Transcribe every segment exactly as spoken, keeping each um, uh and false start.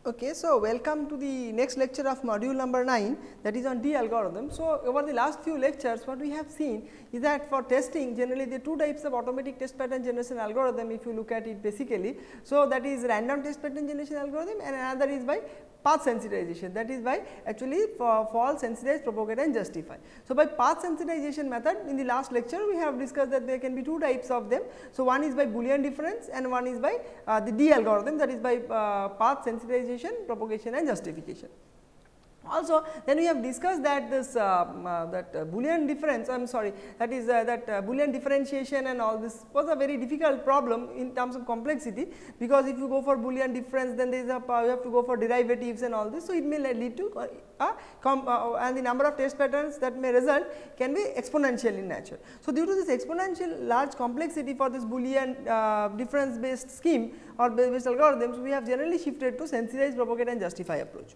Okay, so welcome to the next lecture of module number nine, that is on D algorithm. So, over the last few lectures what we have seen is that for testing generally the two types of automatic test pattern generation algorithm, if you look at it basically. So, that is random test pattern generation algorithm and another is by path sensitization, that is by actually for false, sensitize, propagate and justify. So, by path sensitization method in the last lecture we have discussed that there can be two types of them. So, one is by Boolean difference and one is by uh, the D algorithm, that is by uh, path sensitization, propagation and justification. Also then we have discussed that this uh, uh, that uh, Boolean difference I am sorry that is uh, that uh, Boolean differentiation and all this was a very difficult problem in terms of complexity, because if you go for Boolean difference then there is a uh, you have to go for derivatives and all this. So, it may lead to uh, uh, com uh, and the number of test patterns that may result can be exponential in nature. So, due to this exponential large complexity for this Boolean uh, difference based scheme or based algorithms, we have generally shifted to sensitize, propagate and justify approach.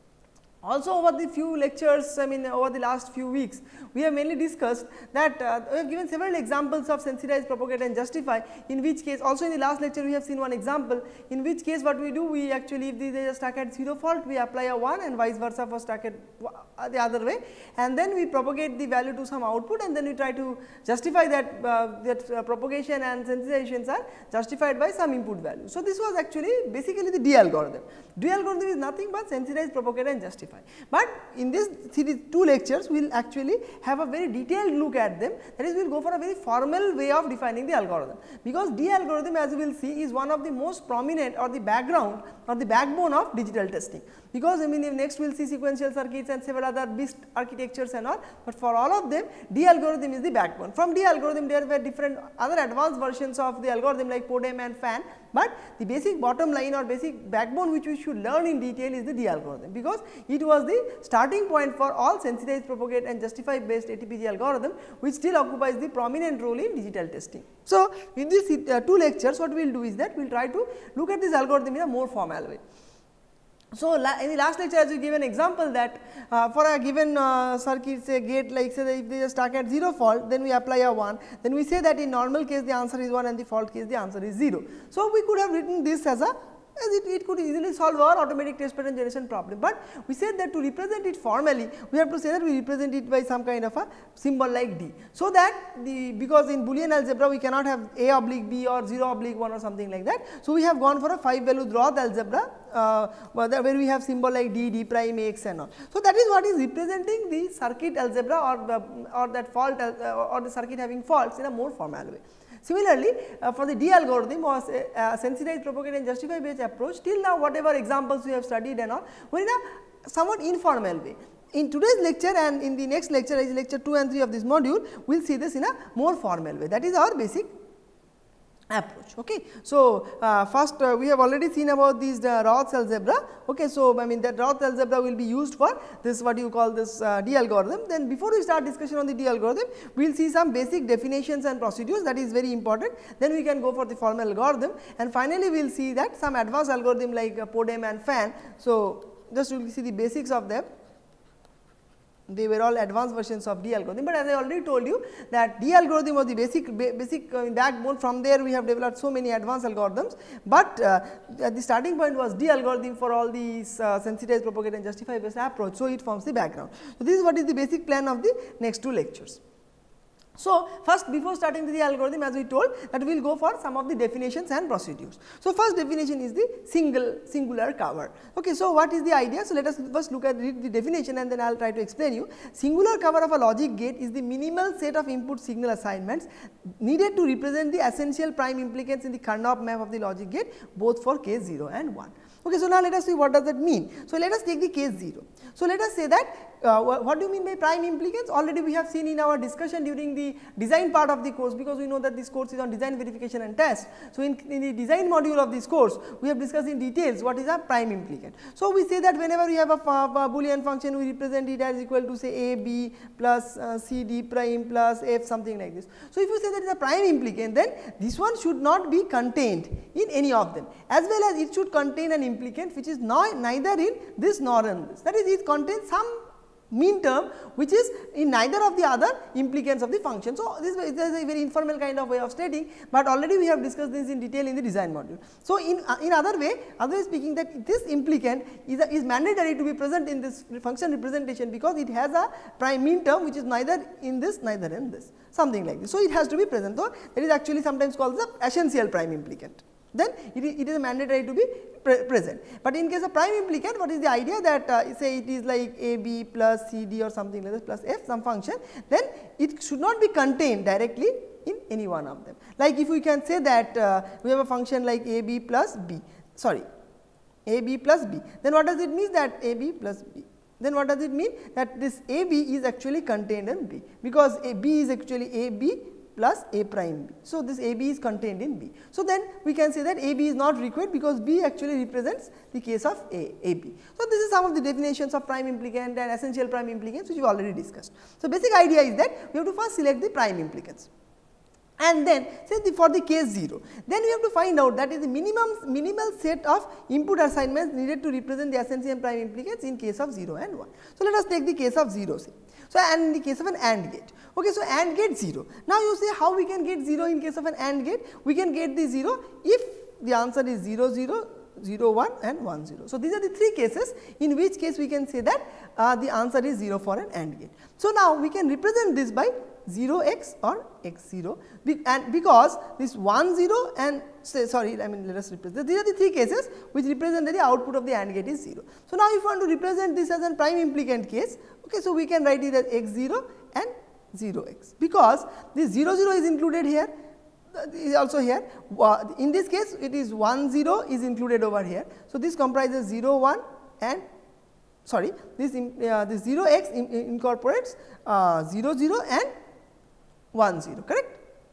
Also over the few lectures, I mean over the last few weeks, we have mainly discussed that uh, we have given several examples of sensitize, propagate and justify, in which case also in the last lecture we have seen one example, in which case what we do, we actually if they are stuck at zero fault, we apply a one and vice versa for stuck at the other way, and then we propagate the value to some output and then we try to justify that uh, that uh, propagation and sensitizations are justified by some input value. So, this was actually basically the D algorithm. D algorithm is nothing but sensitize, propagate and justify. But in this series two lectures we will actually have a very detailed look at them, that is we will go for a very formal way of defining the algorithm, because D algorithm as we will see is one of the most prominent or the background or the backbone of digital testing, because I mean if next we will see sequential circuits and several other BIST architectures and all, but for all of them D algorithm is the backbone. From D algorithm there were different other advanced versions of the algorithm like PODEM and FAN, but the basic bottom line or basic backbone which we should learn in detail is the D algorithm, because it was the starting point for all sensitize, propagate and justify based A T P G algorithm, which still occupies the prominent role in digital testing. So, in these uh, two lectures what we will do is that we will try to look at this algorithm in a more formal way. So, in the last lecture as we gave an example that uh, for a given uh, circuit, say gate, like say if they are stuck at zero fault, then we apply a one, then we say that in normal case the answer is one and the fault case the answer is zero. So, we could have written this as a as it, it could easily solve our automatic test pattern generation problem, but we said that to represent it formally we have to say that we represent it by some kind of a symbol like D. So, that the because in Boolean algebra we cannot have A oblique B or zero oblique one or something like that. So, we have gone for a five valued Roth algebra uh, where we have symbol like D, D prime, X and all. So, that is what is representing the circuit algebra or the or that fault uh, or the circuit having faults in a more formal way. Similarly, uh, for the D algorithm was a, a sensitize, propagate and justify based approach, till now whatever examples we have studied and all were in a somewhat informal way. In today's lecture and in the next lecture, is lecture two and three of this module, we will see this in a more formal way, that is our basic approach. Okay. So, uh, first uh, we have already seen about these uh, Roth algebra. Okay. So, I mean that Roth algebra will be used for this what you call this uh, D algorithm. Then before we start discussion on the D algorithm, we will see some basic definitions and procedures, that is very important. Then we can go for the formal algorithm, and finally we will see that some advanced algorithm like uh, PODEM and FAN. So, just we will see the basics of them. They were all advanced versions of D algorithm, but as I already told you that D algorithm was the basic basic uh, backbone. From there we have developed so many advanced algorithms, but uh, the starting point was D algorithm for all these uh, sensitize, propagate and justify based approach. So, it forms the background. So, this is what is the basic plan of the next two lectures. So, first before starting with the algorithm, as we told that we will go for some of the definitions and procedures. So, first definition is the single singular cover. Okay, so, what is the idea? So, let us first look at read the definition and then I will try to explain you. Singular cover of a logic gate is the minimal set of input signal assignments needed to represent the essential prime implicants in the Karnaugh map of the logic gate, both for case zero and one. Okay, so, now let us see what does that mean. So, let us take the case zero. So, let us say that uh, what do you mean by prime implicants? Already we have seen in our discussion during the design part of the course, because we know that this course is on design, verification and test. So, in, in the design module of this course we have discussed in details what is a prime implicant. So, we say that whenever we have a, a Boolean function, we represent it as equal to say A B plus uh, C D prime plus F, something like this. So, if you say that is a prime implicant, then this one should not be contained in any of them, as well as it should contain an implicant which is not neither in this nor in this, that is it contains some mean term which is in neither of the other implicants of the function. So, this is a very informal kind of way of stating, but already we have discussed this in detail in the design module. So, in uh, in other way other way speaking, that this implicant is a, is mandatory to be present in this function representation, because it has a prime mean term which is neither in this neither in this, something like this. So, it has to be present, though that is actually sometimes called the essential prime implicant. Then it is, it is mandatory to be pre present. But in case of prime implicant, what is the idea that uh, say it is like a b plus c d or something like this plus f some function, then it should not be contained directly in any one of them. Like if we can say that uh, we have a function like a b plus b, sorry a b plus b, then what does it mean that a b plus b? Then what does it mean that this a b is actually contained in b, because a b is actually a b plus a prime b. So, this a b is contained in b. So, then we can say that a b is not required, because b actually represents the case of a, a b. So, this is some of the definitions of prime implicant and essential prime implicants which we already discussed. So, basic idea is that we have to first select the prime implicants, and then say the, for the case zero, then we have to find out that is the minimum minimal set of input assignments needed to represent the essential prime implicants in case of zero and one. So, let us take the case of zero, say. So, and in the case of an AND gate. Okay, so, AND gate zero. Now, you say how we can get zero in case of an AND gate? We can get the zero if the answer is zero zero, zero one and one zero. So, these are the three cases in which case we can say that uh, the answer is zero for an AND gate. So, now we can represent this by zero x or x zero, be, and because this one zero and say sorry I mean let us represent, these are the three cases which represent that the output of the AND gate is zero. So, now if you want to represent this as a prime implicant case, okay, so we can write it as x zero and zero x, because this zero zero is included here, is also here. Uh, in this case it is one zero is included over here. So, this comprises zero one and sorry this uh, this zero x in, in incorporates uh, zero zero and one zero, correct.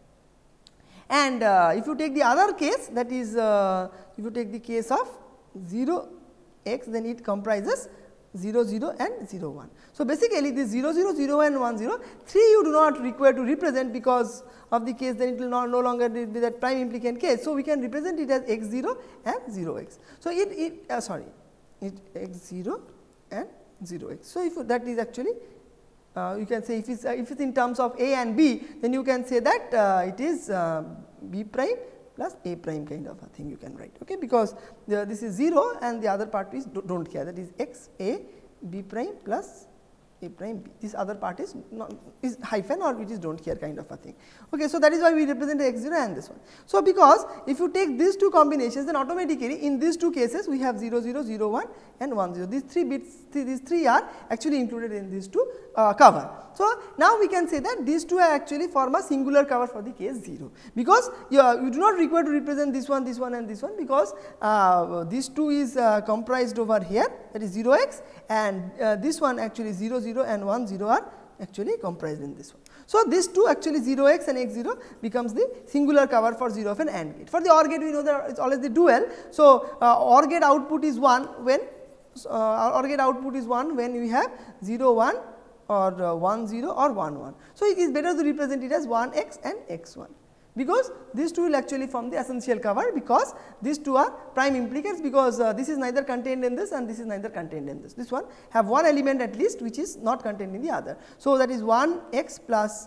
And uh, if you take the other case, that is uh, if you take the case of zero x, then it comprises zero zero and zero one. So, basically this zero zero, zero and one zero, three you do not require to represent because of the case, then it will not no longer be that prime implicant case. So, we can represent it as x zero and zero x. So, it, it uh, sorry it x zero and zero x. So, if that is actually uh, you can say if it is uh, if it is in terms of a and b, then you can say that uh, it is uh, b prime plus a prime kind of a thing you can write, okay, because the, this is zero and the other part is do not care, that is x a b prime plus a prime b. This other part is not is hyphen or which is do not care kind of a thing. Okay, so, that is why we represent x zero and this one. So, because if you take these two combinations, then automatically in these two cases we have zero zero, zero one and one zero. These three bits, these three are actually included in these two uh, cover. So, now we can say that these two actually form a singular cover for the case zero, because you, uh, you do not require to represent this one, this one and this one, because uh, these two is uh, comprised over here, that is zero x, and uh, this one actually zero zero and one zero are actually comprised in this one. So, these two actually zero x and x zero becomes the singular cover for zero of an AND gate. For the OR gate we know that it is always the dual. So, uh, OR gate output is one when uh, OR gate output is one when we have zero one or uh, one zero or one one. So, it is better to represent it as one x and x one, because these two will actually form the essential cover, because these two are prime implicants, because uh, this is neither contained in this and this is neither contained in this. This one have one element at least which is not contained in the other. So, that is one x plus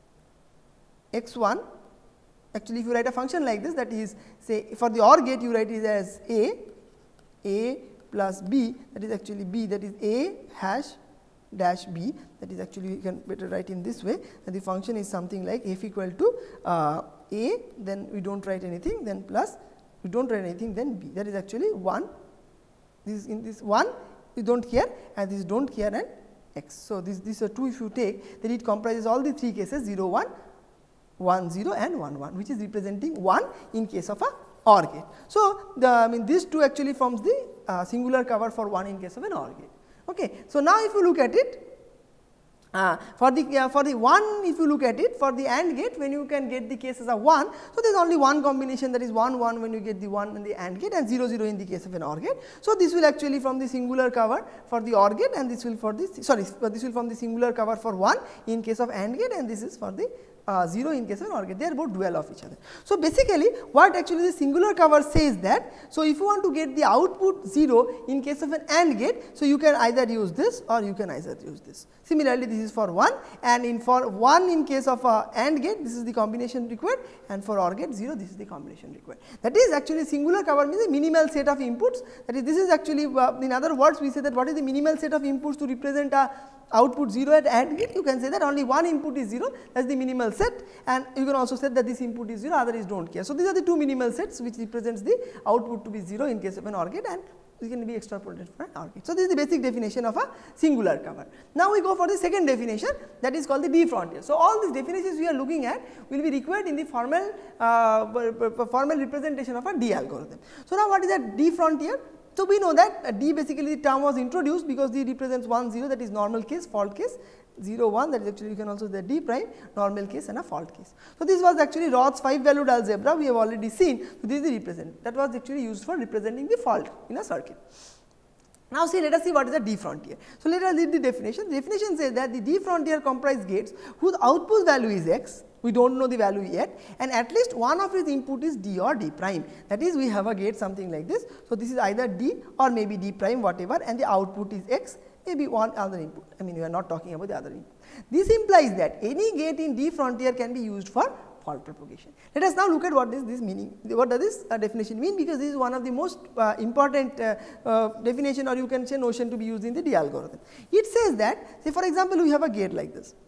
x one. Actually, if you write a function like this, that is say for the OR gate you write it as a, a plus b, that is actually b, that is a hash dash b, that is actually you can better write in this way, that the function is something like f equal to uh, a, then we do not write anything, then plus we do not write anything, then b, that is actually one, this in this one you do not care and this do not care and x. So, this these are two if you take, then it comprises all the three cases zero one, one zero and one one, which is representing one in case of a OR gate. So, the I mean these two actually forms the uh, singular cover for one in case of an OR gate. Okay. So, now if you look at it uh, for the uh, for the one, if you look at it for the AND gate, when you can get the cases of one. So, there is only one combination, that is one one when you get the one in the AND gate and zero zero in the case of an OR gate. So, this will actually form the singular cover for the OR gate, and this will for the sorry this will form the singular cover for one in case of AND gate, and this is for the uh, zero in case of an OR gate, they are both dual of each other. So, basically what actually the singular cover says that, so if you want to get the output zero in case of an AND gate, so you can either use this or you can either use this. Similarly, this is for one, and in for one in case of a AND gate, this is the combination required, and for OR gate zero, this is the combination required. That is actually singular cover means a minimal set of inputs, that is this is actually uh, in other words we say that what is the minimal set of inputs to represent a output zero at AND gate. You can say that only one input is zero, that is the minimal set, and you can also say that this input is zero, other is do not care. So, these are the two minimal sets which represents the output to be zero in case of an OR gate, and this can be extrapolated for an OR gate. So, this is the basic definition of a singular cover. Now, we go for the second definition, that is called the D frontier. So, all these definitions we are looking at will be required in the formal uh, formal representation of a D algorithm. So, now what is a D frontier? So, we know that uh, D basically the term was introduced because D represents one zero, that is normal case, fault case, zero one, that is actually you can also say D prime, normal case and a fault case. So, this was actually Roth's five valued algebra we have already seen. So, this is the represent that was actually used for representing the fault in a circuit. Now, see let us see what is a D frontier. So, let us read the definition. The definition says that the D frontier comprise gates whose output value is x, we do not know the value yet, and at least one of its input is D or D prime, that is we have a gate something like this. So, this is either D or maybe D prime whatever, and the output is x, maybe one other input, I mean we are not talking about the other input. This implies that any gate in D frontier can be used for fault propagation. Let us now look at what is this meaning, what does this uh, definition mean, because this is one of the most uh, important uh, uh, definition, or you can say notion to be used in the D algorithm. It says that, say for example, we have a gate like this,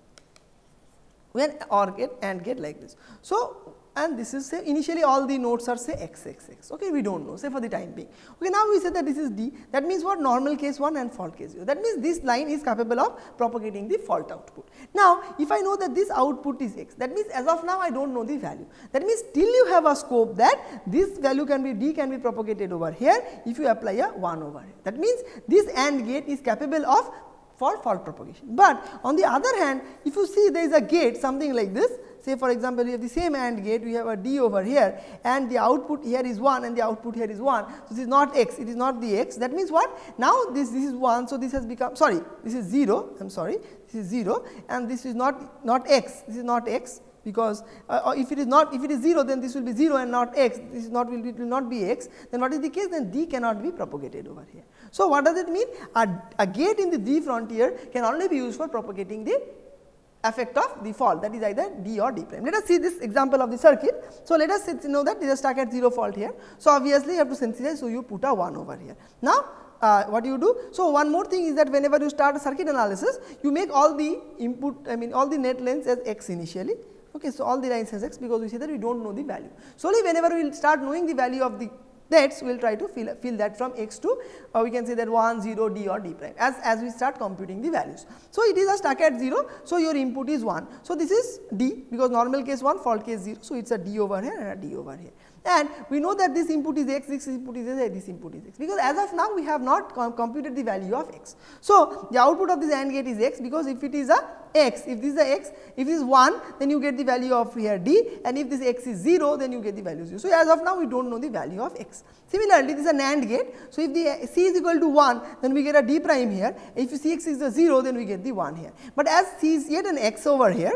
when OR gate AND gate like this. So, and this is say initially all the nodes are say x x x, okay, we do not know, say for the time being. Okay, now we say that this is D, that means what, normal case one and fault case zero, that means this line is capable of propagating the fault output. Now, if I know that this output is x, that means as of now I do not know the value, that means still you have a scope that this value can be D can be propagated over here if you apply a one over here. That means this AND gate is capable of for fault propagation. But on the other hand, if you see there is a gate something like this, say for example, we have the same AND gate, we have a D over here and the output here is one and the output here is one. So, this is not x, it is not the x, that means what? Now, this, this is one, so this has become, sorry, this is zero, I am sorry, this is zero and this is not, not x, this is not x, because uh, if it is not, if it is zero, then this will be zero and not x, this is not will, it will not be x, then what is the case? Then D cannot be propagated over here. So, what does it mean? A, a gate in the D frontier can only be used for propagating the effect of the fault, that is either D or D prime. Let us see this example of the circuit. So, let us know that there is stuck at zero fault here. So, obviously, you have to sensitize, so you put a one over here. Now, Uh, what you do? So, one more thing is that whenever you start a circuit analysis, you make all the input, I mean all the net lengths as x initially. Okay, so, all the lines as x, because we say that we do not know the value. Slowly whenever we will start knowing the value of the nets, we will try to fill, fill that from x to uh, we can say that one, zero, D or D prime as, as we start computing the values. So, it is a stuck at zero, so your input is one. So, this is D because normal case one, fault case zero. So, it is a D over here and a D over here. And we know that this input is x, this input is x, this input is x, because as of now we have not com computed the value of x. So, the output of this AND gate is x, because if it is a x, if this is a x, if it is one, then you get the value of here D, and if this x is zero, then you get the value zero. So, as of now we do not know the value of x. Similarly, this is a NAND gate. So, if the C is equal to one, then we get a D prime here. If C x is a zero, then we get the one here. But as C is yet an x over here,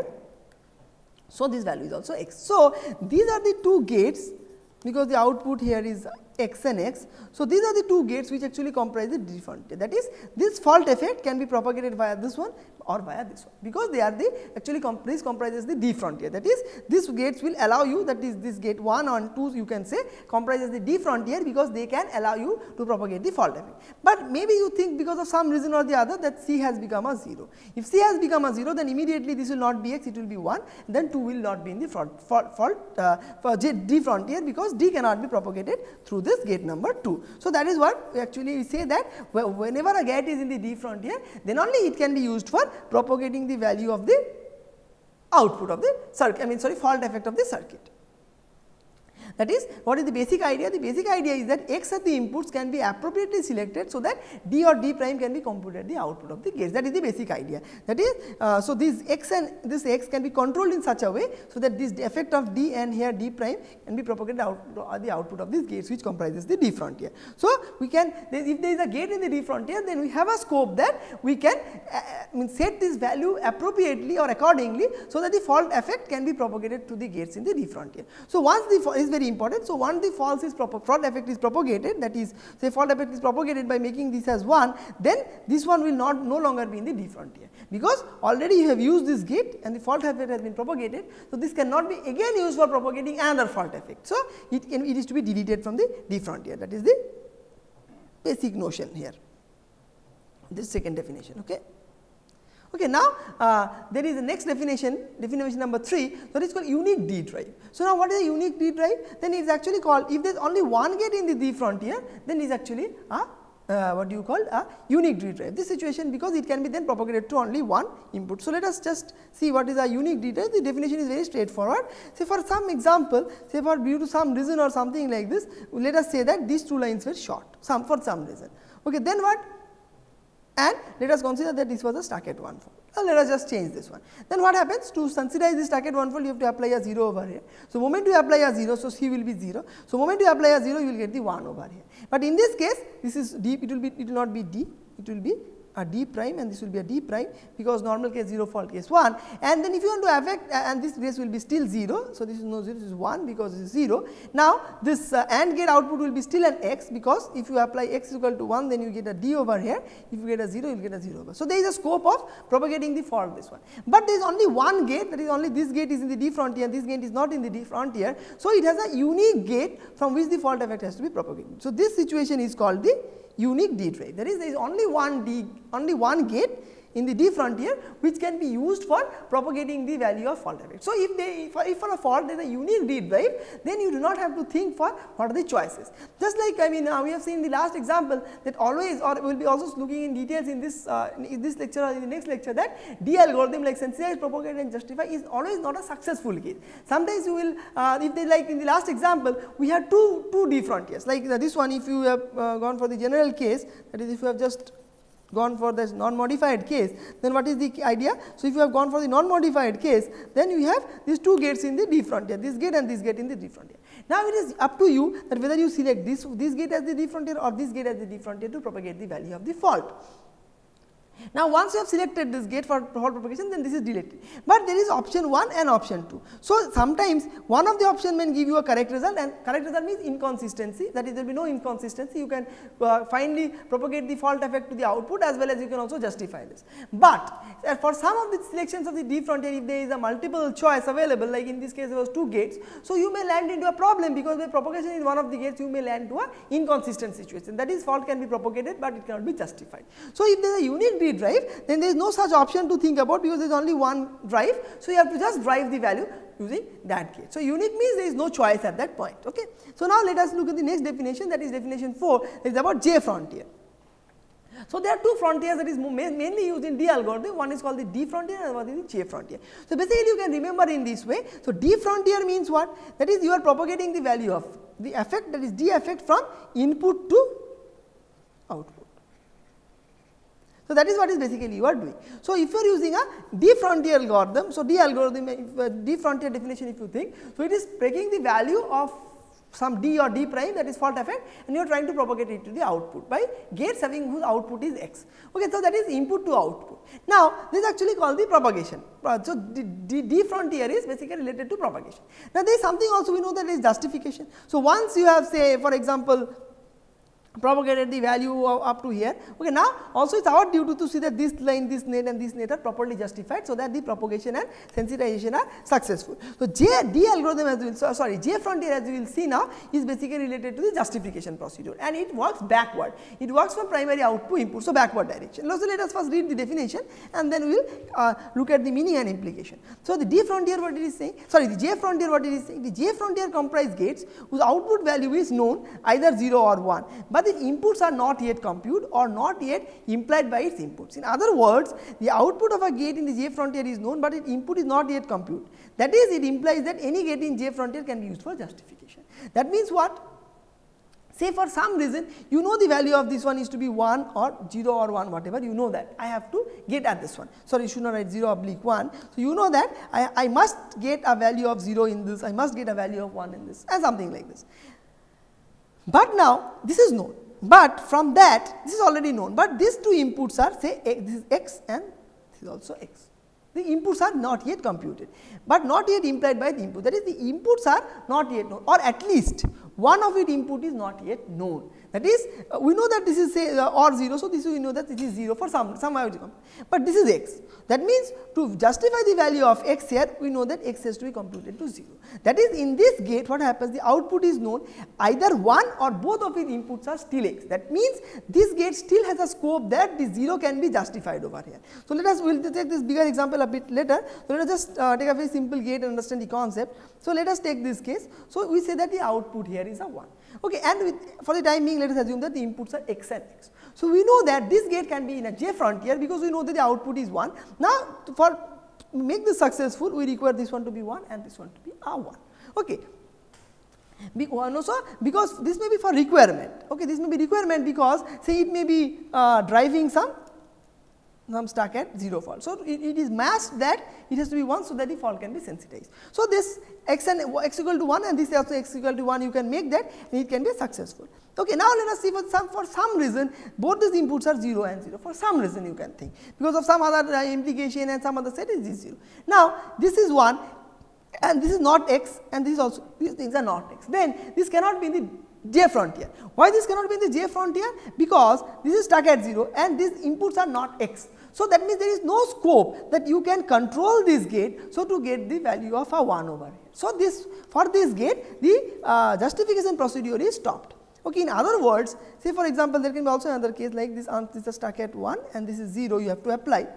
so this value is also x. So, these are the two gates, because the output here is x and x. So, these are the two gates which actually comprise the D frontier, that is this fault effect can be propagated via this one or via this one, because they are the actually comp this comprises the D frontier, that is these gates will allow you, that is this gate one and two you can say comprises the D frontier, because they can allow you to propagate the fault effect. But maybe you think because of some reason or the other that C has become a zero. If C has become a zero, then immediately this will not be x, it will be one, then two will not be in the front, fault, fault uh, for D frontier, because D cannot be propagated through this gate number two. So, that is what we actually say that whenever a gate is in the D frontier, then only it can be used for propagating the value of the output of the circuit, I mean sorry fault effect of the circuit. That is, what is the basic idea? The basic idea is that x at the inputs can be appropriately selected so that d or d prime can be computed at the output of the gates. That is the basic idea. That is, uh, so this x and this x can be controlled in such a way so that this effect of d and here d prime can be propagated out at the output of these gates, which comprises the d frontier. So we can, if there is a gate in the d frontier, then we have a scope that we can uh, mean set this value appropriately or accordingly so that the fault effect can be propagated to the gates in the d frontier. So once the is very important. So once the fault is fault effect is propagated, that is, say fault effect is propagated by making this as one, then this one will not no longer be in the d frontier, because already you have used this gate and the fault effect has been propagated. So this cannot be again used for propagating another fault effect. So it can, it is to be deleted from the d frontier. That is the basic notion here, this second definition. Okay. Okay, now uh, there is a next definition, definition number three, that is called unique D drive. So now what is a unique D drive? Then it is actually called, if there is only one gate in the D frontier, then it is actually a uh, what do you call a unique D drive. This situation, because it can be then propagated to only one input. So let us just see what is a unique D drive. The definition is very straightforward. Say for some example, say for due to some reason or something like this, let us say that these two lines were short, some for some reason. Okay, then what? And let us consider that this was a stacked one fold. Uh, let us just change this one. Then what happens? To sensitize this stacked one fold, you have to apply a zero over here. So moment you apply a zero, so C will be zero. So moment you apply a zero, you will get the one over here. But in this case, this is D. It will be. It will not be D. It will be a D prime, and this will be a D prime, because normal case zero, fault case one. And then if you want to affect, uh, and this case will be still zero. So this is no zero, this is one, because this is zero. Now this uh, AND gate output will be still an x, because if you apply x is equal to one, then you get a D over here. If you get a zero, you will get a zero over. So there is a scope of propagating the fault this one. But there is only one gate, that is only this gate is in the D frontier, and this gate is not in the D frontier. So it has a unique gate from which the fault effect has to be propagated. So this situation is called the unique D drive. That is, there is only one D, only one gate in the D frontier which can be used for propagating the value of fault effect. So if they, if, if for a fault there is a unique D drive, then you do not have to think for what are the choices. Just like, I mean, uh, we have seen in the last example that always, or we will be also looking in details in this uh, in this lecture or in the next lecture, that D algorithm like sensitize, propagate and justify is always not a successful case. Sometimes you will, uh, if they like in the last example, we had two two D frontiers, like uh, this one. If you have uh, gone for the general case, that is, if you have just gone for this non-modified case, then what is the idea? So if you have gone for the non-modified case, then you have these two gates in the D frontier, this gate and this gate in the D frontier. Now it is up to you that whether you select this, this gate as the D frontier or this gate as the D frontier to propagate the value of the fault. Now once you have selected this gate for fault propagation, then this is deleted. But there is option one and option two. So sometimes one of the option may give you a correct result, and correct result means inconsistency, that is, there will be no inconsistency. You can uh, finally propagate the fault effect to the output, as well as you can also justify this. But uh, for some of the selections of the D frontier, if there is a multiple choice available, like in this case there was two gates, so you may land into a problem, because the propagation in one of the gates you may land to a inconsistent situation, that is, fault can be propagated but it cannot be justified. So if there is a unique D drive, then there is no such option to think about, because there is only one drive. So you have to just drive the value using that gate. So unique means there is no choice at that point. Okay. So now let us look at the next definition, that is definition four, that is about J frontier. So there are two frontiers that is mainly used in D algorithm. One is called the D frontier and one is the J frontier. So basically you can remember in this way. So D frontier means what? That is, you are propagating the value of the effect, that is D effect, from input to output. So that is what is basically you are doing. So if you are using a D frontier algorithm, so D algorithm, if, uh, D frontier definition if you think, so it is taking the value of some D or D prime, that is fault effect, and you are trying to propagate it to the output by gates having whose output is X. Okay, so that is input to output. Now this is actually called the propagation. So D, D, D frontier is basically related to propagation. Now there is something also we know, that is justification. So once you have, say for example, propagated the value of up to here. Okay, now also it is our duty to see that this line, this net and this net are properly justified, so that the propagation and sensitization are successful. So J D algorithm, as we will, so, sorry J frontier, as we will see now, is basically related to the justification procedure, and it works backward. It works from primary output input, so backward direction. Now so let us first read the definition, and then we will uh, look at the meaning and implication. So the D frontier, what it is saying, sorry the J frontier, what it is saying, the J frontier comprise gates whose output value is known, either zero or one, but but the inputs are not yet computed or not yet implied by its inputs. In other words, the output of a gate in the J frontier is known, but its input is not yet computed. That is, it implies that any gate in J frontier can be used for justification. That means what? Say for some reason you know the value of this one is to be one or zero or one, whatever, you know that I have to get at this one. Sorry, you should not write zero oblique one. So, you know that I, I must get a value of zero in this, I must get a value of one in this, and something like this. But now this is known, but from that this is already known, but these two inputs are, say this is x and this is also x. The inputs are not yet computed, but not yet implied by the input, that is, the inputs are not yet known, or at least one of its input is not yet known. That is, uh, we know that this is, say uh, or zero, so this we know that it is zero for some some outcome, but this is x. That means, to justify the value of x here, we know that x has to be computed to zero. That is, in this gate what happens, the output is known, either one or both of its inputs are still x. That means, this gate still has a scope that the zero can be justified over here. So, let us we will take this bigger example a bit later. So, let us just uh, take a very simple gate and understand the concept. So, let us take this case. So, we say that the output here is a one. Okay, and with, for the time being, let us assume that the inputs are x and x. So, we know that this gate can be in a J frontier, because we know that the output is one. Now, for make this successful, we require this one to be one and this one to be a one. Okay. Be, also, because this may be for requirement. Okay, this may be requirement because, say, it may be uh, driving some some stuck at zero fault. So, it, it is masked that it has to be one, so that the fault can be sensitized. So, this x and x equal to one and this also x equal to one, you can make that and it can be successful. Okay, now let us see, for some for some reason both these inputs are zero and zero, for some reason you can think, because of some other uh, implication and some other set is zero. Now, this is one and this is not x and this is also, these things are not x, then this cannot be in the J frontier. Why this cannot be in the J frontier? Because this is stuck at zero and these inputs are not x. So, that means there is no scope that you can control this gate, so to get the value of a one over here. So, this for this gate the uh, justification procedure is stopped. Okay, in other words, say for example, there can be also another case like this, um, this is stuck at one and this is zero, you have to apply.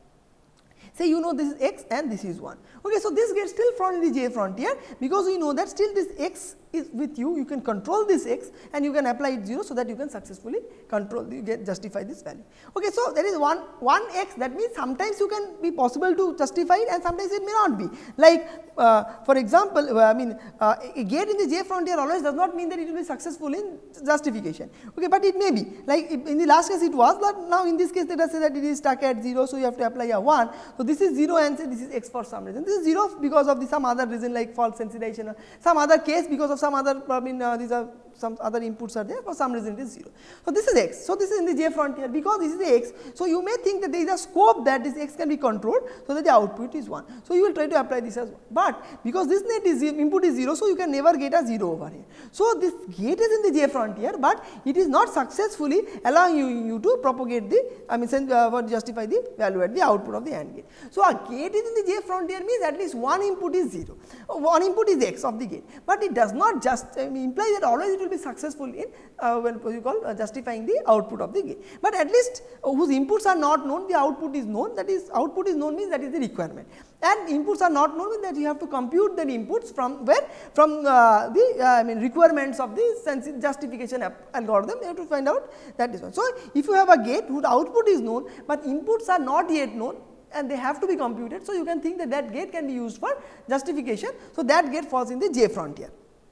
Say you know this is x and this is one. Okay, so this gate still from the J frontier, because we know that still this x is with you, you can control this x and you can apply it zero, so that you can successfully control the get justify this value. Okay, so there is one one x, that means sometimes you can be possible to justify it and sometimes it may not be. Like uh, for example, uh, I mean uh, a gate in the J frontier always does not mean that it will be successful in justification. Okay, but it may be, like in the last case it was, but now in this case let us say that it is stuck at zero, so you have to apply a one. So, this is zero and say this is x for some reason. This is zero because of the some other reason like fault sensitization or some other case, because of some other, I mean uh, these are some other inputs are there, for some reason it is zero. So, this is x. So, this is in the J frontier, because this is the x. So, you may think that there is a scope that this x can be controlled, so that the output is one. So, you will try to apply this as one, but because this net is input is zero, so you can never get a zero over here. So, this gate is in the J frontier, but it is not successfully allowing you, you to propagate the, I mean send, uh, justify the value at the output of the AND gate. So, a gate is in the J frontier means at least one input is zero, one input is x of the gate, but it does not just I mean, imply that always it will be successful in uh, when you call uh, justifying the output of the gate, but at least uh, whose inputs are not known, the output is known, that is output is known means that is the requirement, and inputs are not known means that you have to compute the inputs from where, from uh, the uh, I mean requirements of the justification algorithm, you have to find out that is one. So, if you have a gate whose output is known, but inputs are not yet known and they have to be computed, so you can think that that gate can be used for justification. So, that gate falls in the J frontier.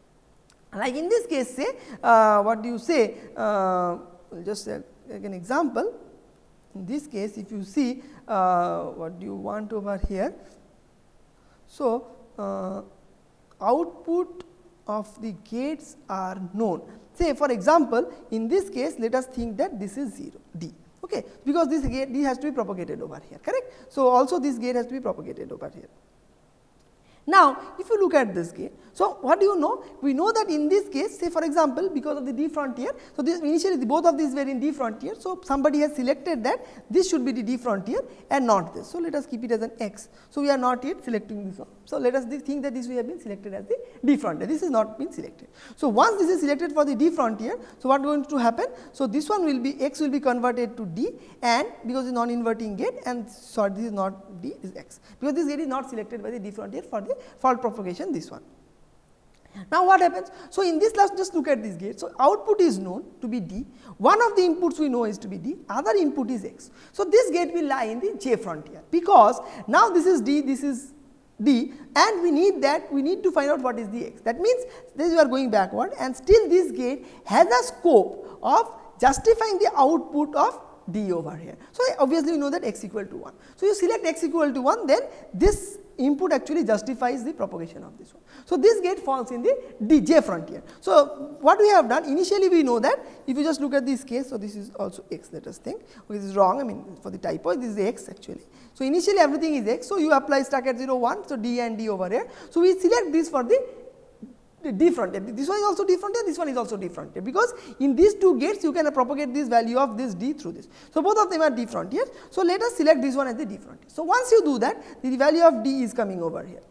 Like in this case, say uh, what do you say, uh, just uh, take an example. In this case, if you see uh, what do you want over here. So, uh, output of the gates are known. Say for example, in this case let us think that this is zero D, okay, because this gate D has to be propagated over here, correct. So, also this gate has to be propagated over here. Now, if you look at this gate, so what do you know? We know that in this case, say for example, because of the D frontier, so this initially the, both of these were in D frontier, so somebody has selected that this should be the D frontier and not this. So, let us keep it as an X. So, we are not yet selecting this one. So, let us think that this we have been selected as the D frontier, this is not been selected. So, once this is selected for the D frontier, so what is going to happen? So, this one will be X will be converted to D, and because it is non-inverting gate, and sorry this is not D, this is X, because this gate is not selected by the D frontier for the fault propagation, this one. Now what happens? So in this, let's just look at this gate. So output is known to be D, one of the inputs we know is to be D, other input is X. So this gate will lie in the J frontier, because now this is D, this is D, and we need that, we need to find out what is the X. That means this we are going backward, and still this gate has a scope of justifying the output of D over here. So obviously we know that X equal to one. So you select X equal to one, then this input actually justifies the propagation of this one. So this gate falls in the D J frontier. So what we have done, initially we know that if you just look at this case, so this is also X, let us think, okay, this is wrong, I mean for the typo this is X actually. So initially everything is X, so you apply stack at zero one, so D and D over here. So we select this for the D frontier, this one is also D frontier, this one is also D frontier, because in these two gates you can propagate this value of this D through this. So both of them are D frontiers. So let us select this one as the D frontier. So once you do that, the value of D is coming over here.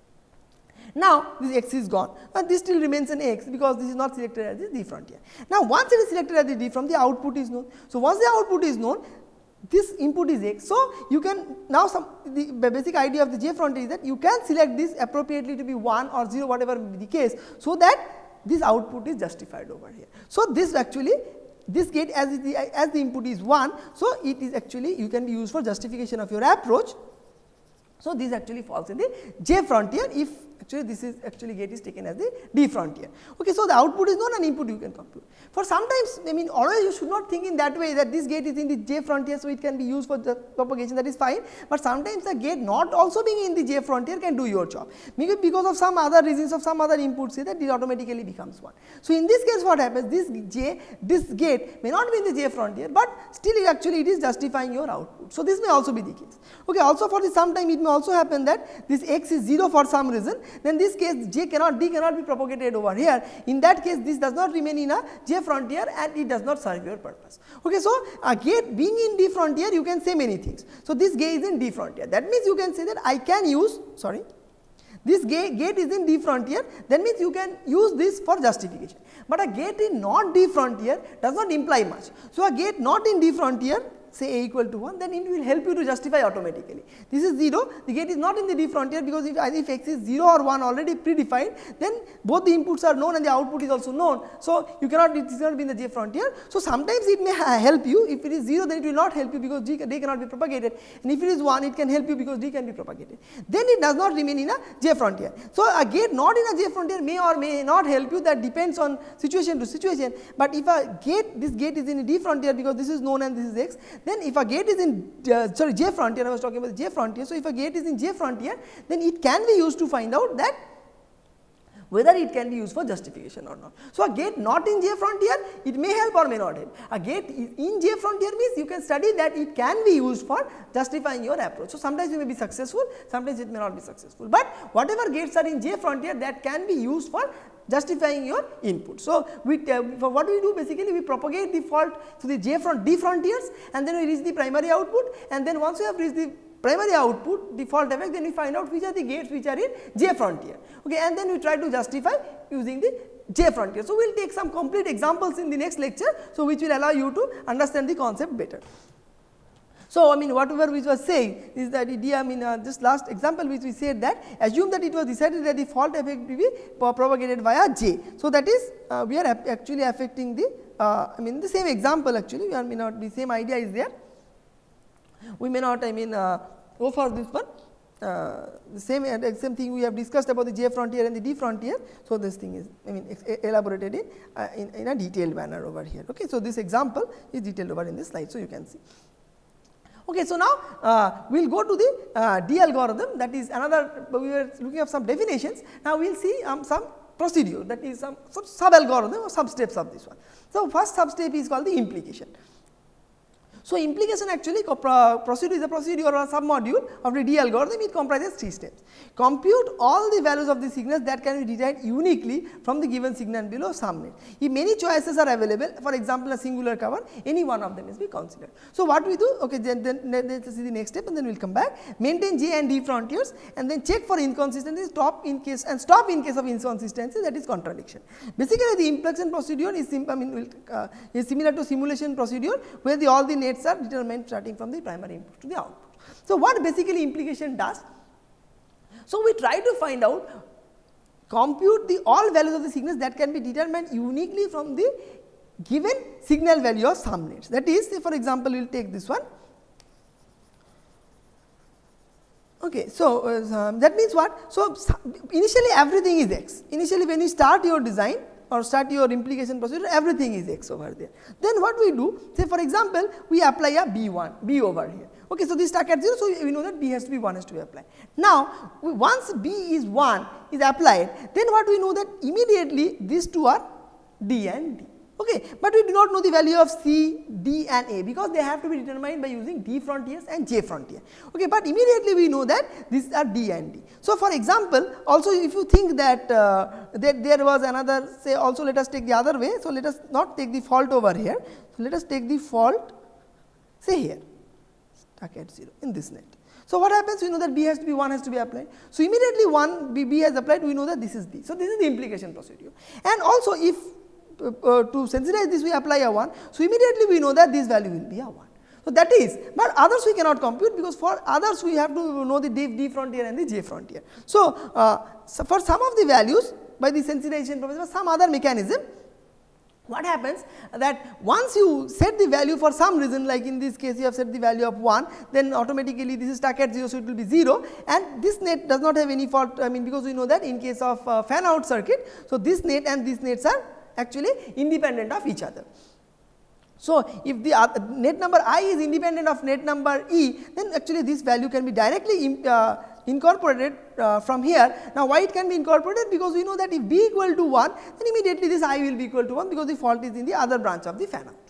Now this X is gone, but this still remains an X because this is not selected as the D frontier. Now once it is selected as the D from, the output is known. So once the output is known, this input is X. So you can now, some the basic idea of the J frontier is that you can select this appropriately to be one or zero, whatever be the case, so that this output is justified over here. So this actually, this gate as the as the input is one, so it is actually, you can be used for justification of your approach. So this actually falls in the J frontier if actually this is actually gate is taken as the D frontier. Okay, so the output is known and input you can compute. For sometimes, I mean always you should not think in that way that this gate is in the J frontier, so it can be used for the propagation, that is fine, but sometimes the gate not also being in the J frontier can do your job, maybe because of some other reasons of some other input, say that it automatically becomes one. So in this case what happens, this J, this gate may not be in the J frontier, but still it actually it is justifying your output. So this may also be the case. Okay, also for the sometime it may also happen that this X is zero for some reason, then this case J cannot, D cannot be propagated over here. In that case this does not remain in a J frontier and it does not serve your purpose. Okay, so a gate being in D frontier, you can say many things. So this gate is in D frontier, that means you can say that I can use, sorry, this gate, gate is in D frontier, that means you can use this for justification. But a gate in not D frontier does not imply much. So a gate not in D frontier, say A equal to one, then it will help you to justify automatically. This is zero, the gate is not in the D frontier, because if, if X is zero or one already predefined, then both the inputs are known and the output is also known. So you cannot, it is not be in the J frontier. So sometimes it may help you, if it is zero then it will not help you because D, D cannot be propagated, and if it is one it can help you because D can be propagated. Then it does not remain in a J frontier. So a gate not in a J frontier may or may not help you, that depends on situation to situation, but if a gate, this gate is in a D frontier because this is known and this is X, then if a gate is in uh, sorry J frontier, I was talking about the J frontier. So if a gate is in J frontier, then it can be used to find out that whether it can be used for justification or not. So a gate not in J frontier, it may help or may not help. A gate in J frontier means you can study that it can be used for justifying your approach. So sometimes you may be successful, sometimes it may not be successful, but whatever gates are in J frontier, that can be used for justifying your input. So we uh, for what we do, basically we propagate the fault to the J front D frontiers, and then we reach the primary output, and then once we have reached the primary output, the fault effect, then we find out which are the gates which are in J frontier. Okay, and then we try to justify using the J frontier. So we will take some complete examples in the next lecture, so which will allow you to understand the concept better. So I mean whatever we were saying is that it, I mean uh, this last example which we said that assume that it was decided that the fault effect will be propagated via J. So that is uh, we are actually affecting the uh, I mean the same example actually, we are may not, the same idea is there. We may not I mean uh, go for this one. Uh, the same uh, same thing we have discussed about the J frontier and the D frontier. So this thing is I mean elaborated in, uh, in in a detailed manner over here. Okay, so this example is detailed over in this slide, so you can see. Okay, so now uh, we will go to the uh, D algorithm, that is another, we were looking at some definitions. Now we will see um, some procedure, that is some, some sub algorithm or sub steps of this one. So first sub step is called the implication. So implication actually procedure is a procedure or a sub module of the D algorithm. It comprises three steps. Compute all the values of the signals that can be derived uniquely from the given signal below subnet. If many choices are available, for example a singular cover, any one of them is be considered. So what we do, okay, then, then let us see the next step and then we will come back. Maintain J and D frontiers and then check for inconsistencies, stop in case and stop in case of inconsistency, that is contradiction. Basically the implication procedure is, I mean, uh, is similar to simulation procedure, where the all the nets are determined starting from the primary input to the output. So what basically implication does? So we try to find out compute the all values of the signals that can be determined uniquely from the given signal value of some nets. That is, say for example, we will take this one. Okay, so uh, that means what? So initially everything is x. Initially when you start your design or start your implication procedure, everything is x over there. Then what we do? Say for example, we apply a b one, b over here. Okay, so this stuck at zero, so we know that b has to be one, has to be applied. Now, we, once b is one is applied, then what we know that immediately these two are d and d. Okay, but we do not know the value of c, d and a because they have to be determined by using d frontiers and j frontier. Okay, but immediately we know that these are d and d. So, for example, also if you think that, uh, that there was another, say also let us take the other way. So, let us not take the fault over here. So, let us take the fault say here, stuck at zero in this net. So, what happens? We know that b has to be one, has to be applied. So, immediately one b, b has applied, we know that this is b. So, this is the implication procedure. And also if uh, uh, to sensitize this we apply a one, so immediately we know that this value will be a one. So, that is, but others we cannot compute because for others we have to know the d, d frontier and the j frontier. So, uh, so, for some of the values by the sensitization process or some other mechanism, what happens that once you set the value for some reason, like in this case you have set the value of one, then automatically this is stuck at zero, so it will be zero, and this net does not have any fault, I mean because we know that in case of uh, fan out circuit, so this net and these nets are actually independent of each other. So, if the uh, net number I is independent of net number E, then actually this value can be directly in, uh, incorporated uh, from here. Now, why it can be incorporated? Because we know that if b equal to one, then immediately this I will be equal to one because the fault is in the other branch of the fan out.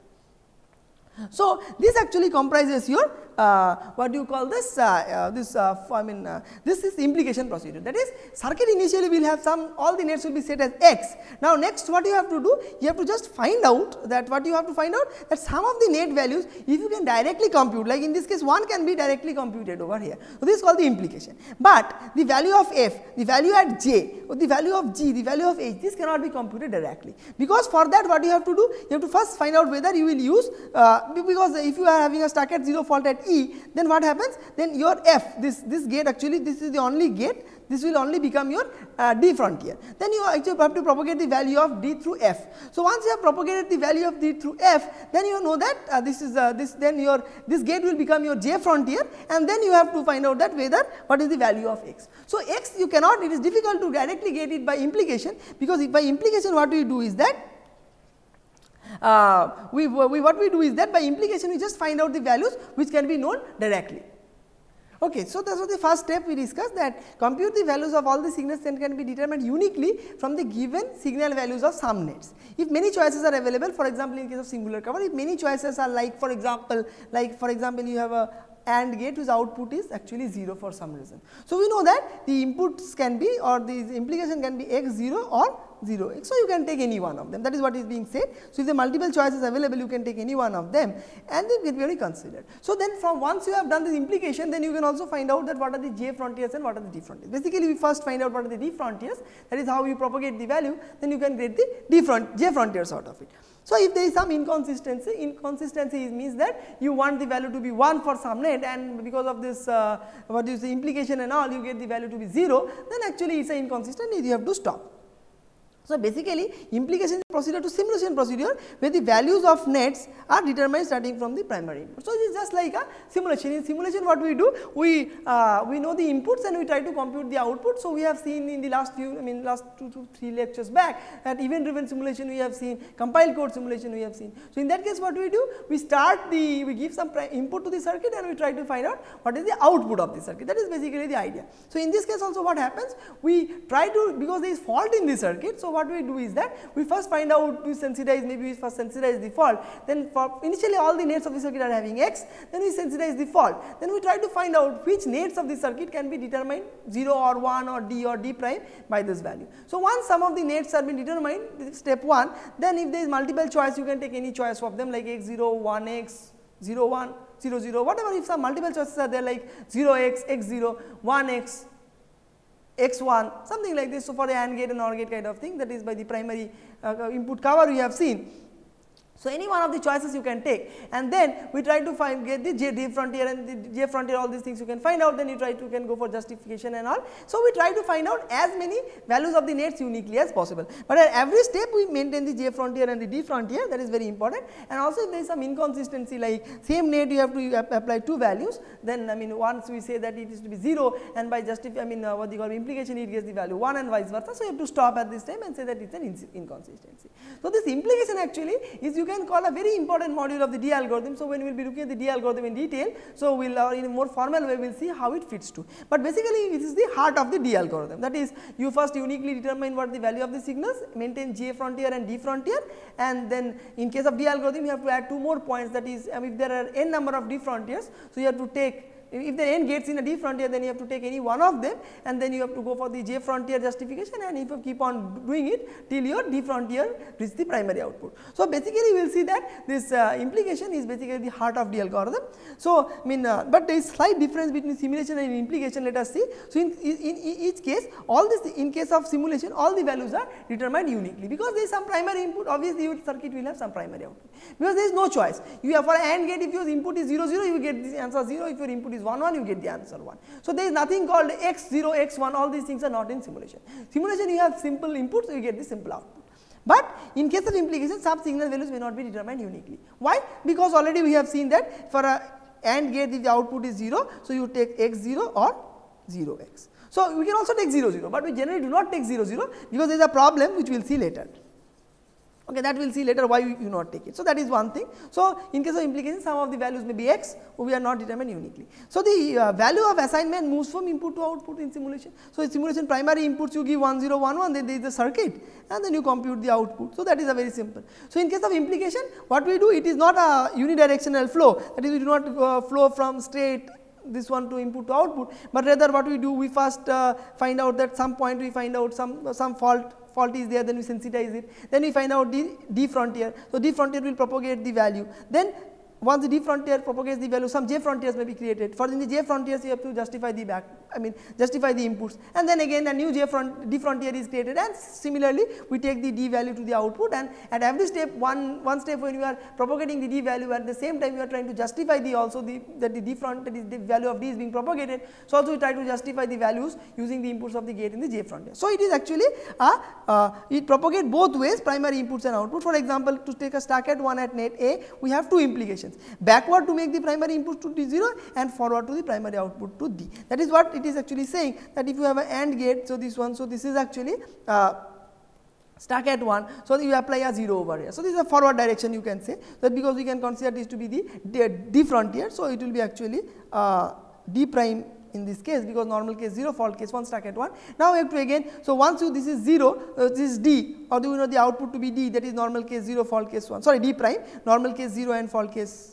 So, this actually comprises your uh, what do you call this uh, uh, this uh, I mean uh, this is implication procedure, that is circuit initially will have some, all the nets will be set as x. Now, next what you have to do, you have to just find out that what you have to find out that some of the net values if you can directly compute, like in this case one can be directly computed over here. So, this is called the implication, but the value of f, the value at j, or the value of g, the value of h, this cannot be computed directly, because for that what you have to do, you have to first find out whether you will use uh, because if you are having a stuck at zero fault at E, then what happens? Then your f, this, this gate actually this is the only gate, this will only become your uh, d frontier. Then you actually have to propagate the value of d through f. So, once you have propagated the value of d through f, then you know that uh, this is uh, this then your this gate will become your j frontier, and then you have to find out that whether what is the value of x. So, x you cannot, it is difficult to directly get it by implication, because by implication what we do is that Uh, we, we what we do is that by implication we just find out the values which can be known directly. Okay, so that was the first step we discussed, that compute the values of all the signals that can be determined uniquely from the given signal values of some nets. If many choices are available, for example, in case of singular cover, if many choices are like for example, like for example you have a AND gate whose output is actually zero for some reason. So, we know that the inputs can be, or the implication can be x zero or zero x. So, you can take any one of them, that is what is being said. So, if the multiple choices available, you can take any one of them and they will be considered. So, then from once you have done this implication, then you can also find out that what are the j frontiers and what are the d frontiers. Basically, we first find out what are the d frontiers, that is how you propagate the value, then you can get the d front j frontiers out of it. So, if there is some inconsistency, inconsistency means that you want the value to be one for some net, and because of this uh, what is the implication and all, you get the value to be zero, then actually it is an inconsistent, you have to stop. So, basically implication procedure to simulation procedure, where the values of nets are determined starting from the primary input. So, it is just like a simulation. In simulation what we do, we uh, we know the inputs and we try to compute the output. So, we have seen in the last few, I mean last two to three lectures back, that event driven simulation we have seen, compiled code simulation we have seen. So, in that case what we do, we start the, we give some input to the circuit and we try to find out what is the output of the circuit. That is basically the idea. So, in this case also what happens, we try to, because there is fault in the circuit, so what we do is that we first find out, we sensitize, maybe we first sensitize the fault, then for initially all the nets of the circuit are having x, then we sensitize the fault, then we try to find out which nets of the circuit can be determined zero or one or d or d prime by this value. So, once some of the nets have been determined, step one, then if there is multiple choice, you can take any choice of them like x zero, one x, zero one, zero zero, whatever. If some multiple choices are there like zero x, x zero, one x, x one, something like this. So, for the AND gate and OR gate kind of thing, that is by the primary uh, input cover we have seen. So, any one of the choices you can take, and then we try to find get the J D frontier and the J frontier, all these things you can find out, then you try to you can go for justification and all. So, we try to find out as many values of the nets uniquely as possible, but at every step we maintain the J frontier and the D frontier, that is very important. And also if there is some inconsistency, like same net you have to apply two values, then I mean once we say that it is to be zero, and by justify I mean uh, what they call implication, it gets the value one and vice versa. So, you have to stop at this time and say that it is an inconsistency. So, this implication actually is you can call a very important module of the D algorithm. So, when we will be looking at the D algorithm in detail, so we will uh, in a more formal way we will see how it fits to. But basically this is the heart of the D algorithm, that is you first uniquely determine what the value of the signals, maintain J frontier and D frontier, and then in case of D algorithm you have to add two more points, that is um, if there are n number of D frontiers, so you have to take, if there are n gates in a D frontier, then you have to take any one of them, and then you have to go for the J frontier justification, and if you keep on doing it till your D frontier reach the primary output. So, basically we will see that this uh, implication is basically the heart of the algorithm. So, I mean uh, but there is slight difference between simulation and implication, let us see. So, in, in, in each case, all this, in case of simulation all the values are determined uniquely, because there is some primary input, obviously your circuit will have some primary output, because there is no choice. You have for an AND gate, if your input is zero zero, you get the answer zero, if your input is one one, you get the answer one. So, there is nothing called x zero, x one, all these things are not in simulation. Simulation you have simple inputs, so you get the simple output. But in case of implication, some signal values may not be determined uniquely. Why? Because already we have seen that for a AND gate, if the output is zero, so you take x zero or zero x. So, we can also take zero zero, but we generally do not take zero zero, because there is a problem which we will see later. Okay, that we will see later why we do not take it. So, that is one thing. So, in case of implication, some of the values may be x, we are not determined uniquely. So, the uh, value of assignment moves from input to output in simulation. So, in simulation primary inputs you give one zero one one, then there is the circuit, and then you compute the output. So, that is a very simple. So, in case of implication, what we do, it is not a unidirectional flow, that is we do not uh, flow from straight this one to input to output, but rather what we do, we first uh, find out that some point we find out some uh, some fault fault is there, then we sensitize it, then we find out the D frontier. So, D frontier will propagate the value, then once the D frontier propagates the value, some J frontiers may be created. For in the J frontiers you have to justify the back, I mean justify the inputs, and then again a new J front D frontier is created, and similarly we take the D value to the output, and at every step one one step when you are propagating the D value, at the same time you are trying to justify the also the that the D front, that is the value of D is being propagated. So, also we try to justify the values using the inputs of the gate in the J frontier. So, it is actually a uh, it propagates both ways, primary inputs and output. For example, to take a stack at one at net A, we have two implications. Backward to make the primary input to D zero and forward to the primary output to D. That is what it is actually saying, that if you have an AND gate, so this one, so this is actually uh, stack at one, so you apply a zero over here. So, this is a forward direction you can say, that because we can consider this to be the D, D frontier, so it will be actually uh, D prime in this case, because normal case zero, fault case one, stack at one. Now, we have to again, so once you this is zero, uh, this is D, or do you know the output to be D, that is normal case zero, fault case one, sorry D prime, normal case zero and fault case.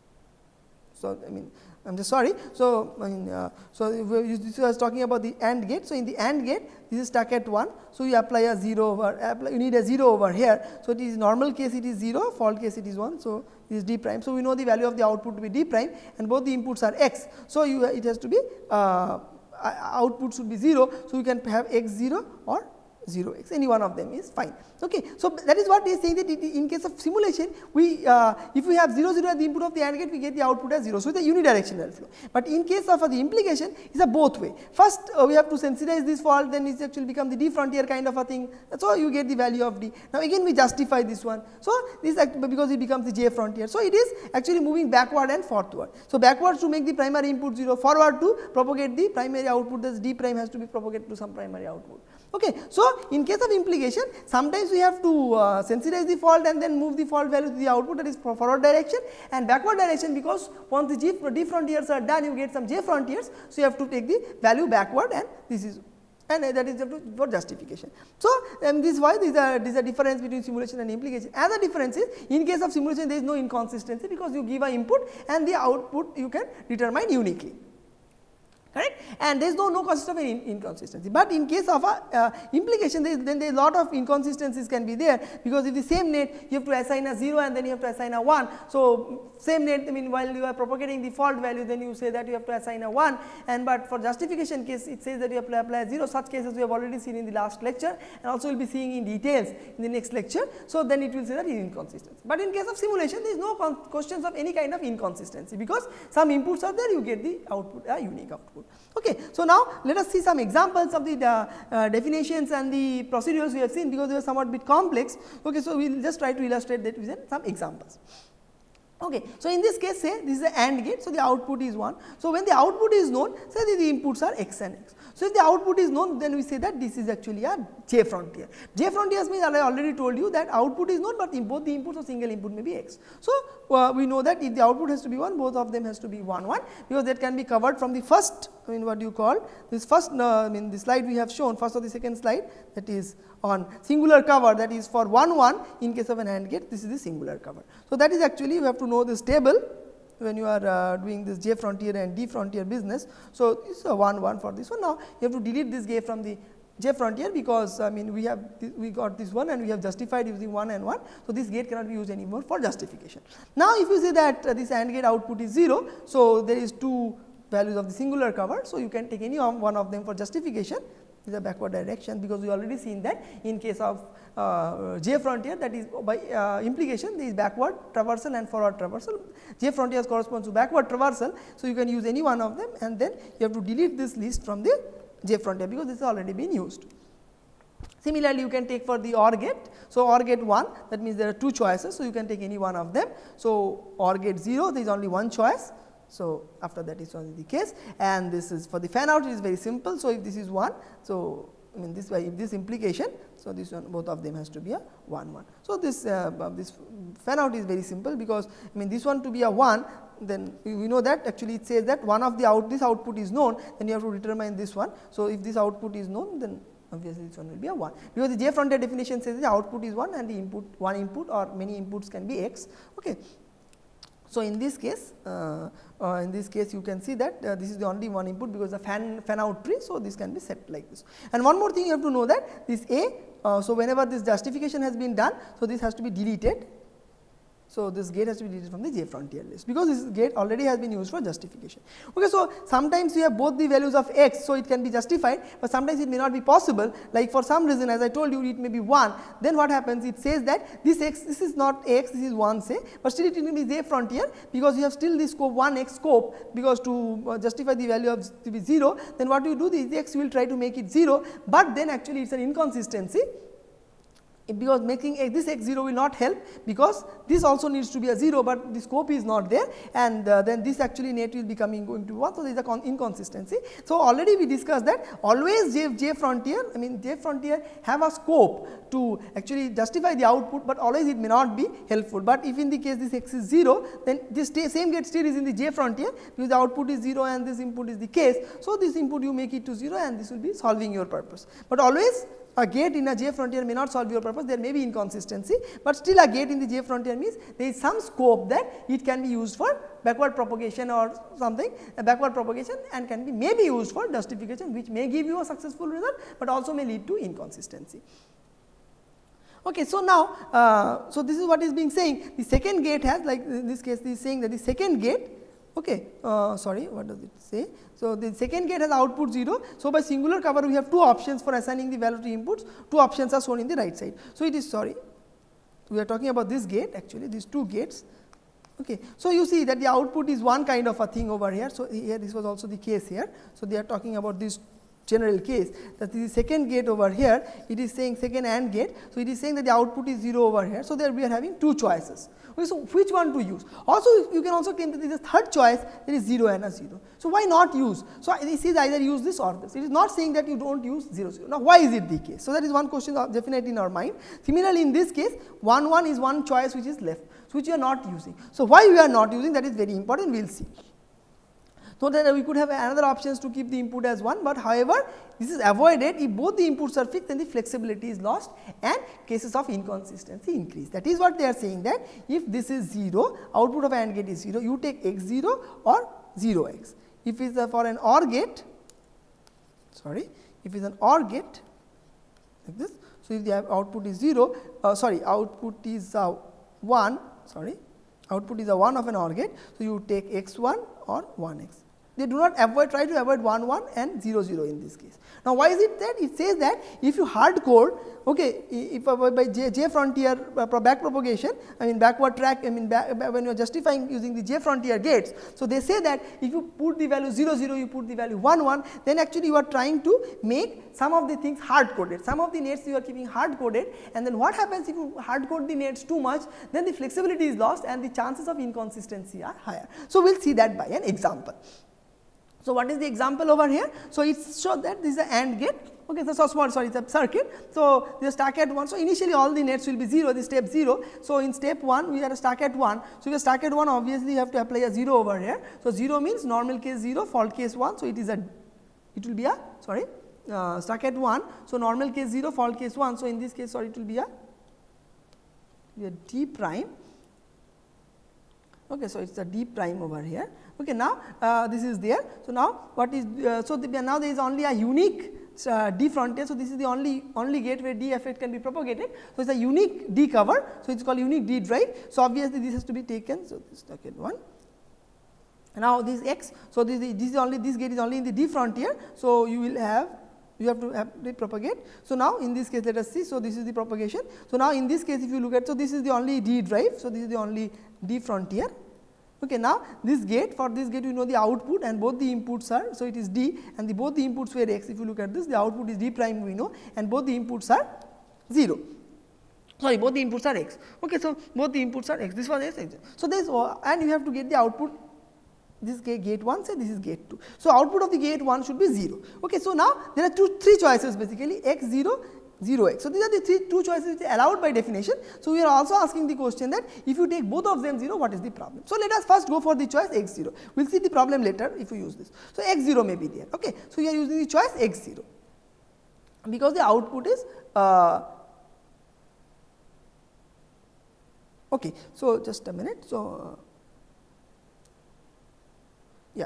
So, I mean I am just sorry. So, I mean, uh, so this was talking about the AND gate. So, in the AND gate this is stuck at one. So, you apply a zero over, apply, you need a zero over here. So, it is normal case it is zero, fault case it is one. So, it is D prime. So, we know the value of the output to be D prime, and both the inputs are x. So, you it has to be uh, output should be zero. So, you can have x zero or zero x, any one of them is fine. Okay. So, that is what he is saying, that it, in case of simulation we uh, if we have zero zero at the input of the AND gate, we get the output as zero. So, it is a unidirectional flow, but in case of uh, the implication it is a both way. First uh, we have to sensitize this fault, then it actually become the D frontier kind of a thing. So, you get the value of D. Now, again we justify this one. So, this because it becomes the J frontier. So, it is actually moving backward and forward. So, backwards to make the primary input zero, forward to propagate the primary output, this D prime has to be propagated to some primary output. Okay. So, in case of implication, sometimes we have to uh, sensitize the fault and then move the fault value to the output, that is forward direction, and backward direction, because once the G, D frontiers are done, you get some J frontiers. So, you have to take the value backward, and this is, and that is for justification. So, um, this is why this is, a, this is a difference between simulation and implication. As a difference is, in case of simulation there is no inconsistency, because you give a input and the output you can determine uniquely. correct, and there is no no concept of an in inconsistency. But in case of a uh, implication, there is, then there is lot of inconsistencies can be there, because if the same net you have to assign a zero and then you have to assign a one. So same net, I mean, while you are propagating the fault value, then you say that you have to assign a one, and but for justification case it says that you have to apply a zero. Such cases we have already seen in the last lecture, and also we will be seeing in details in the next lecture. So then it will say that it is inconsistency. But in case of simulation, there is no questions of any kind of inconsistency, because some inputs are there, you get the output, a unique output. Okay. So now let us see some examples of the uh, uh, definitions and the procedures we have seen, because they are somewhat bit complex. Okay. So we will just try to illustrate that with some examples. Okay. So in this case, say this is the AND gate, so the output is one. So when the output is known, say that the inputs are X and X. So if the output is known, then we say that this is actually a J frontier. J frontiers means, I already told you that output is known, but in both the inputs or single input may be X. So uh, we know that if the output has to be one, both of them has to be one one, because that can be covered from the first, I mean what you call this first, uh, I mean the slide we have shown, first or the second slide, that is on singular cover, that is for one one in case of an AND gate, this is the singular cover. So that is actually, you have to know this table when you are uh, doing this J frontier and D frontier business. So it's a one one for this one. Now you have to delete this gate from the J frontier, because I mean we have we got this one and we have justified using one and one. So this gate cannot be used anymore for justification. Now if you say that uh, this AND gate output is zero, so there is two values of the singular cover. So you can take any one of them for justification. Is a backward direction, because we already seen that in case of uh, J frontier, that is by uh, implication there is backward traversal and forward traversal. J frontiers corresponds to backward traversal. So you can use any one of them, and then you have to delete this list from the J frontier, because this has already been used. Similarly, you can take for the OR gate. So OR gate one, that means there are two choices. So you can take any one of them. So OR gate zero, there is only one choice. So after that is only the case, and this is for the fan out, it is very simple. So if this is one, so I mean this way, if this implication, so this one, both of them has to be a one one. So this uh, this fan out is very simple, because I mean this one to be a one, then we know that actually it says that one of the out this output is known, then you have to determine this one. So if this output is known, then obviously this one will be a one, because the J frontier definition says the output is one and the input one input or many inputs can be X. Okay. So in this case, uh, uh, in this case you can see that uh, this is the only one input, because the fan fan out tree. So this can be set like this. And one more thing you have to know that this A, uh, so whenever this justification has been done, so this has to be deleted. So this gate has to be deleted from the J frontier list, because this gate already has been used for justification. Okay, so sometimes you have both the values of X, so it can be justified, but sometimes it may not be possible. Like for some reason, as I told you, it may be one. Then what happens? It says that this X, this is not X, this is one, say, but still it will be J frontier, because you have still this scope one X scope, because to uh, justify the value of to be zero, then what you do, the X you will try to make it zero, but then actually it's an inconsistency. Because making a, this X zero will not help, because this also needs to be a zero, but the scope is not there, and uh, then this actually net will be coming going to one. So there is a con inconsistency. So already we discussed that always J, J frontier, I mean J frontier have a scope to actually justify the output, but always it may not be helpful. But if in the case this X is zero, then this same gate still is in the J frontier, because the output is zero and this input is the case. So this input you make it to zero, and this will be solving your purpose. But always a gate in a J frontier may not solve your purpose, there may be inconsistency, but still a gate in the J frontier means there is some scope that it can be used for backward propagation or something, a backward propagation, and can be may be used for justification, which may give you a successful result, but also may lead to inconsistency. Okay, so now, uh, so this is what is being saying. The second gate has, like in this case, this is saying that the second gate, okay, uh, sorry, what does it say? So the second gate has output zero. So by singular cover, we have two options for assigning the value to inputs. Two options are shown in the right side. So it is, sorry, we are talking about this gate, actually, these two gates. Okay, so you see that the output is one kind of a thing over here. So here, this was also the case here. So they are talking about this general case, that the second gate over here, it is saying second AND gate. So it is saying that the output is zero over here. So there we are having two choices. Okay, so which one to use? Also you can also claim that there is a third choice, there is zero and a zero. So why not use? So this is either use this or this. It is not saying that you don't use zero zero. Now why is it the case? So that is one question definitely in our mind. Similarly in this case, one one is one choice which is left, so which you are not using. So why we are not using, that is very important, we will see. So then we could have another options to keep the input as one, but however this is avoided if both the inputs are fixed, then the flexibility is lost and cases of inconsistency increase. That is what they are saying, that if this is zero, output of AND gate is zero, you take X zero or zero X. if it is for an OR gate, sorry, if it is an OR gate like this. So, if the output is zero, uh, sorry, output is uh, one, sorry, output is a one of an OR gate. So, you take x one or one x. They do not avoid, try to avoid one one and zero zero in this case. Now, why is it that? It says that if you hard code, okay, if uh, by J, J frontier uh, back propagation, I mean backward track, I mean back, when you are justifying using the J frontier gates. So, they say that if you put the value zero zero, you put the value one one, then actually you are trying to make some of the things hard coded. Some of the nets you are keeping hard coded, and then what happens if you hard code the nets too much, then the flexibility is lost and the chances of inconsistency are higher. So, we will see that by an example. So, what is the example over here? So, it shows that this is an AND gate, okay, so, so small, sorry, it is a circuit. So, the stack at one. So, initially all the nets will be zero, the step zero. So, in step one we are stuck at one. So, if you are stuck at one, obviously you have to apply a zero over here. So, zero means normal case zero, fault case one. So, it is a, it will be a, sorry, uh, stuck at one. So, normal case zero, fault case one. So, in this case, sorry, it will be a, a D prime. Okay, so, it is a D prime over here. Okay, now uh, this is there. So, now what is, uh, so the, now there is only a unique uh, D frontier. So, this is the only only gate where D effect can be propagated. So, it is a unique D cover. So, it is called unique D drive. So, obviously, this has to be taken. So, this second one. Now, this X. So, this, this is only, this gate is only in the D frontier. So, you will have, you have to have it propagate. So, now in this case let us see. So, this is the propagation. So, now in this case if you look at, so this is the only D drive. So, this is the only D frontier. Okay, now this gate, for this gate you know the output and both the inputs are, so it is D and the both the inputs were X. If you look at this, the output is D prime we know and both the inputs are zero. Sorry, both the inputs are X. Okay, so both the inputs are X. This was X. X. So, this and you have to get the output. This gate, gate one, say this is gate two. So, output of the gate one should be zero. Okay, so now there are two three choices basically X zero, zero x. So, these are the three two choices which are allowed by definition. So, we are also asking the question that if you take both of them zero, what is the problem? So, let us first go for the choice x zero. We will see the problem later if we use this. So, x zero may be there. Okay. So, we are using the choice x zero because the output is uh, okay. So, just a minute. So, uh, yeah.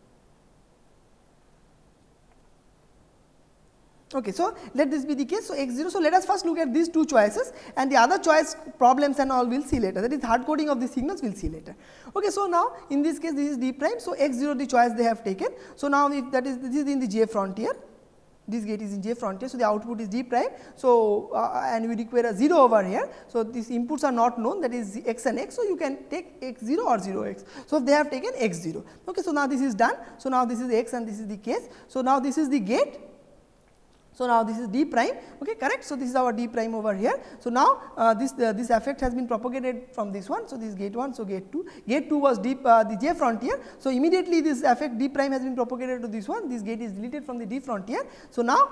Okay, so let this be the case. So, x zero. So, let us first look at these two choices and the other choice problems and all we will see later, that is hard coding of the signals we will see later. Okay, so, now in this case this is D prime. So, x zero the choice they have taken. So, now if that is this is in the J frontier, this gate is in J frontier. So, the output is D prime. So, uh, and we require a zero over here. So, these inputs are not known, that is x and x. So, you can take x zero or zero x. So, they have taken x zero. Okay, so, now this is done. So, now this is x and this is the case. So, now this is the gate. So, now this is D prime, okay, correct. So, this is our D prime over here. So, now uh, this uh, this effect has been propagated from this one. So, this is gate one, so gate two, gate two was D, uh, the J frontier. So, immediately this effect D prime has been propagated to this one, this gate is deleted from the D frontier. So, now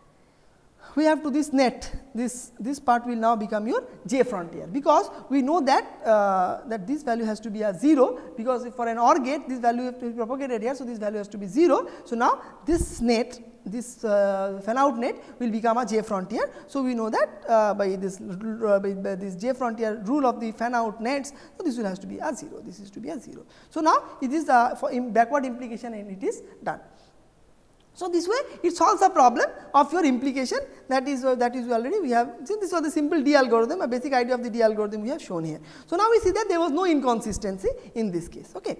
we have to this net, this this part will now become your J frontier, because we know that uh, that this value has to be a zero, because if for an OR gate this value has to be propagated here. So, this value has to be zero. So, now this net, this uh, fan out net will become a J frontier. So, we know that uh, by this uh, by, by this J frontier rule of the fan out nets, so this will has to be a zero, this is to be a zero. So, now it is uh, for in backward implication and it is done. So, this way it solves the problem of your implication, that is uh, that is already we have, so this was the simple D algorithm, a basic idea of the D algorithm we have shown here. So, now we see that there was no inconsistency in this case. Okay.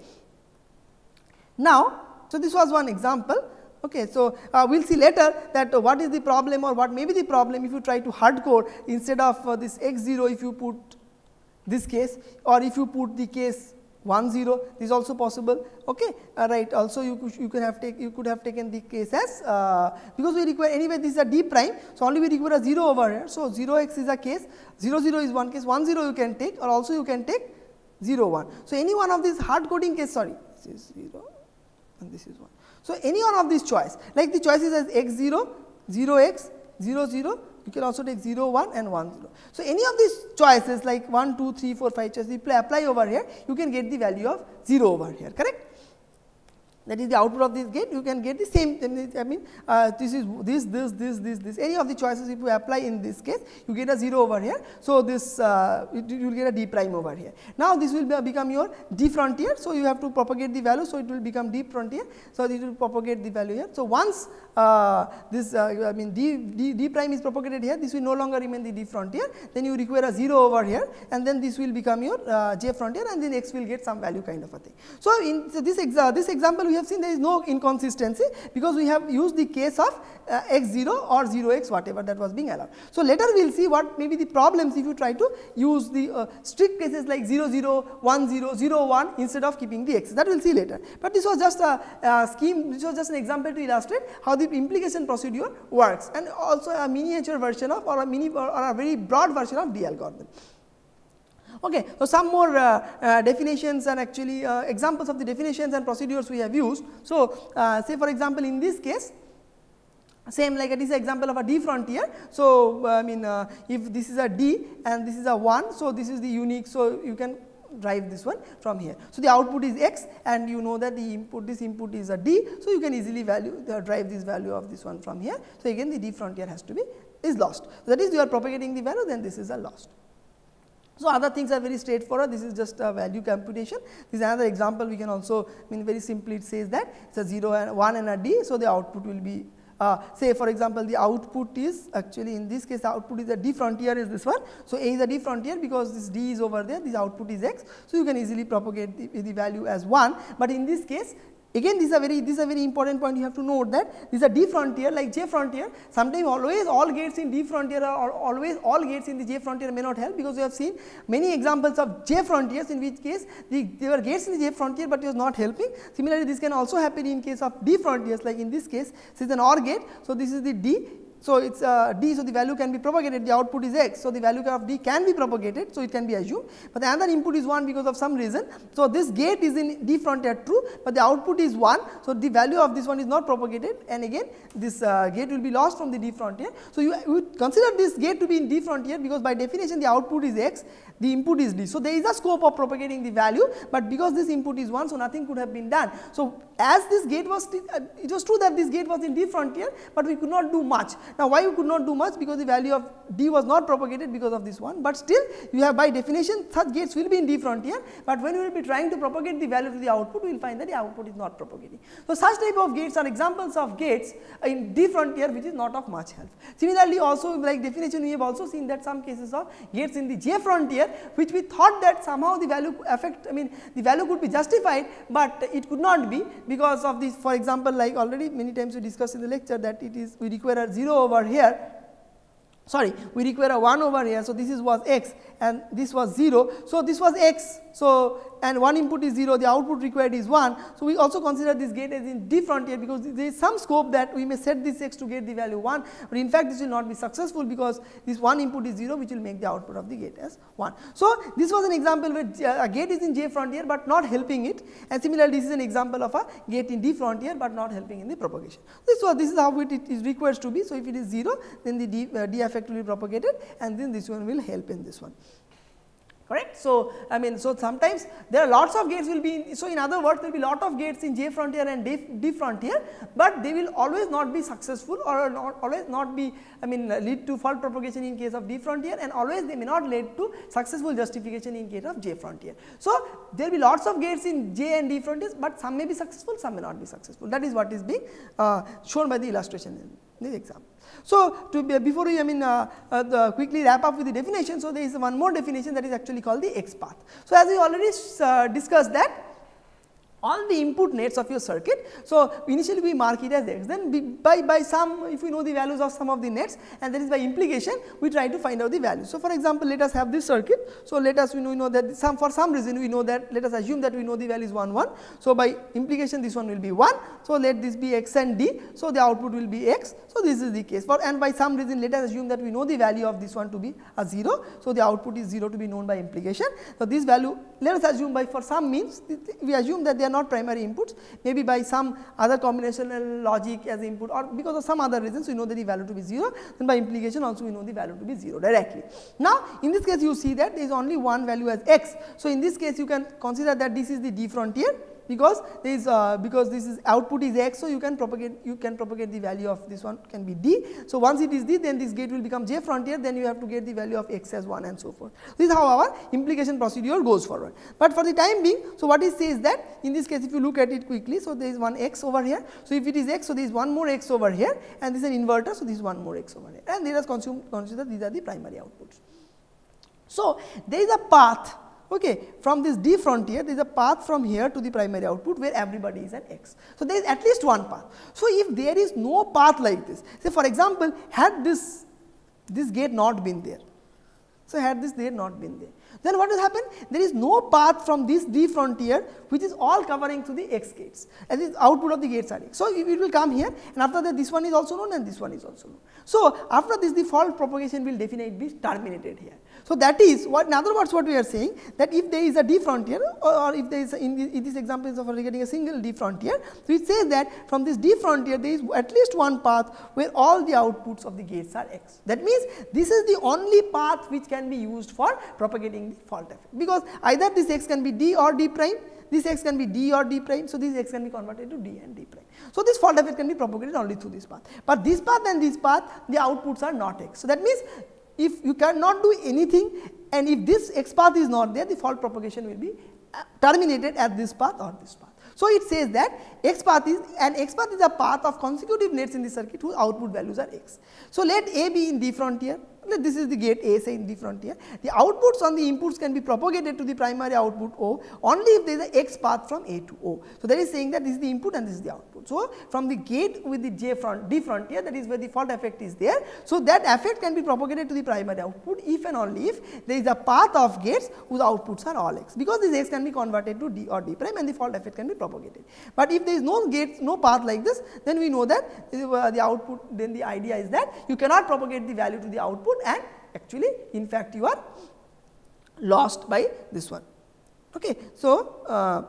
Now, so this was one example. Okay, so uh, we will see later that uh, what is the problem or what may be the problem if you try to hard code instead of uh, this x zero, if you put this case, or if you put the case one zero, this is also possible. Okay, uh, right. Also, you could, you could have take you could have taken the case as uh, because we require anyway this is a D prime. So, only we require a zero over here. So, zero x is a case, zero zero is one case, one zero you can take, or also you can take zero one. So, any one of these hard coding case, sorry, this is zero and this is one. So, any one of these choice, like the choices as x zero, zero x, zero zero, you can also take zero one and one zero. So, any of these choices like one, two, three, four, five choices you apply over here, you can get the value of zero over here, correct. that is the output of this gate, you can get the same, I mean uh, this is this, this, this, this, this, any of the choices if you apply in this case, you get a zero over here. So, this uh, you will get a d prime over here. Now, this will be, become your d frontier. So, you have to propagate the value. So, it will become d frontier. So, it will propagate the value here. So, once uh, this uh, I mean d, d, d prime is propagated here, this will no longer remain the d frontier, then you require a zero over here, and then this will become your uh, j frontier, and then x will get some value kind of a thing. So, in so this, exa this example we have seen there is no inconsistency, because we have used the case of uh, x zero or zero x whatever that was being allowed. So, later we will see what may be the problems if you try to use the uh, strict cases like zero zero, one zero, zero one instead of keeping the x, that we will see later. But this was just a, a scheme, this was just an example to illustrate how the implication procedure works, and also a miniature version of or a mini or, or a very broad version of D algorithm. Okay, so some more uh, uh, definitions and actually uh, examples of the definitions and procedures we have used. So, uh, say for example, in this case, same like it is an example of a d frontier. So, uh, I mean uh, if this is a d and this is a one, so this is the unique, so you can drive this one from here. So, the output is x, and you know that the input, this input is a d, so you can easily value uh, drive this value of this one from here. So, again the d frontier has to be is lost. So, that is you are propagating the value, then this is a lost. So, other things are very straightforward, this is just a value computation. This is another example we can also, I mean very simply it says that it is a zero and one and a d. So, the output will be uh, say for example, the output is actually in this case the output is a d frontier is this one. So, a is a d frontier because this d is over there, this output is x. So, you can easily propagate the, the value as one, but in this case again this is a very this is a very important point, you have to note that this is a d frontier like j frontier. Sometimes always all gates in d frontier are always all gates in the j frontier may not help, because we have seen many examples of j frontiers in which case the there were gates in the j frontier, but it was not helping. Similarly, this can also happen in case of d frontiers, like in this case this is an OR gate. So, this is the d. So, it is uh, d, so the value can be propagated, the output is x. So, the value of d can be propagated, so it can be assumed, but the other input is one because of some reason. So, this gate is in d frontier true, but the output is one. So, the value of this one is not propagated, and again this uh, gate will be lost from the d frontier. So, you, you consider this gate to be in d frontier because by definition the output is x, the input is d. So, there is a scope of propagating the value, but because this input is one, so nothing could have been done. So, as this gate was, uh, it was true that this gate was in d frontier, but we could not do much. Now, why we could not do much? Because the value of d was not propagated because of this one, but still you have by definition such gates will be in d frontier, but when we will be trying to propagate the value to the output, we will find that the output is not propagating. So, such type of gates are examples of gates in d frontier which is not of much help. Similarly, also like definition we have also seen that some cases of gates in the j frontier which we thought that somehow the value affect, I mean the value could be justified, but it could not be because of this. For example, like already many times we discussed in the lecture that it is we require a zero over here, sorry we require a one over here. So, this is was x and this was zero. So, this was x. So, and one input is zero, the output required is one. So, we also consider this gate as in d frontier because there is some scope that we may set this x to get the value one, but in fact this will not be successful because this one input is zero which will make the output of the gate as one. So, this was an example where a gate is in j frontier but not helping it, and similarly this is an example of a gate in d frontier but not helping in the propagation. This was this is how it, it is requires to be. So, if it is zero, then the d, uh, d effect will be propagated, and then this one will help in this one. Correct. So, I mean, so sometimes there are lots of gates will be in, so in other words there will be lot of gates in j frontier and d, d frontier, but they will always not be successful or not always not be, I mean lead to fault propagation in case of d frontier, and always they may not lead to successful justification in case of j frontier. So, there will be lots of gates in j and d frontiers, but some may be successful, some may not be successful. That is what is being uh, shown by the illustration in this example. So, to be, before we I mean uh, uh, the quickly wrap up with the definition. So, there is one more definition that is actually called the X path. So, as we already uh, discussed that all the input nets of your circuit. So, initially we mark it as x, then by, by some, if we know the values of some of the nets, and that is by implication we try to find out the value. So, for example, let us have this circuit. So, let us we know, we know that some for some reason we know that, let us assume that we know the value is one one. So, by implication this one will be one. So, let this be x and d. So, the output will be x. So, this is the case for, and by some reason let us assume that we know the value of this one to be a zero. So, the output is zero to be known by implication. So, this value let us assume by for some means we assume that they are not primary inputs, maybe by some other combinational logic as input or because of some other reasons we know that the value to be zero, then by implication also we know the value to be zero directly. Now, in this case you see that there is only one value as x. So, in this case you can consider that this is the d frontier because there is uh, because this is output is x, so you can propagate you can propagate the value of this one can be d. So once it is d, then this gate will become j frontier, then you have to get the value of x as one and so forth. This is how our implication procedure goes forward. But for the time being, so what it says that in this case if you look at it quickly, so there is one x over here. So if it is x, so there is one more x over here, and this is an inverter, so this is one more x over here, and let us consume consider these are the primary outputs. So there is a path, okay, from this d frontier, there is a path from here to the primary output where everybody is an x. So there is at least one path. So if there is no path like this, say for example, had this this gate not been there, so had this there not been there, then what will happen? There is no path from this d frontier which is all covering to the x gates, and the output of the gates are x. So it will come here, and after that this one is also known and this one is also known. So after this the fault propagation will definitely be terminated here. So that is what, in other words, what we are saying, that if there is a d frontier, or, or if there is a, in, the, in this example is of getting a single d frontier, so it says that from this d frontier there is at least one path where all the outputs of the gates are x. That means this is the only path which can be used for propagating the fault effect, because either this x can be d or d prime, this x can be d or d prime, so this x can be converted to d and d prime. So this fault effect can be propagated only through this path, but this path and this path, the outputs are not x. So that means if you cannot do anything, and if this x path is not there, the fault propagation will be terminated at this path or this path. So it says that x path is, and x path is a path of consecutive nets in the circuit whose output values are x. So let A be in d frontier, let this is the gate A, say in d frontier, the outputs on the inputs can be propagated to the primary output O only if there is a x path from A to O. So that is saying that this is the input and this is the output. So from the gate with the J front d frontier, that is where the fault effect is there. So that effect can be propagated to the primary output if and only if there is a path of gates whose outputs are all x, because this x can be converted to d or d prime and the fault effect can be propagated. But if there is no gates, no path like this, then we know that uh, the output, then the idea is that you cannot propagate the value to the output, and actually in fact you are lost by this one. Okay. So, uh,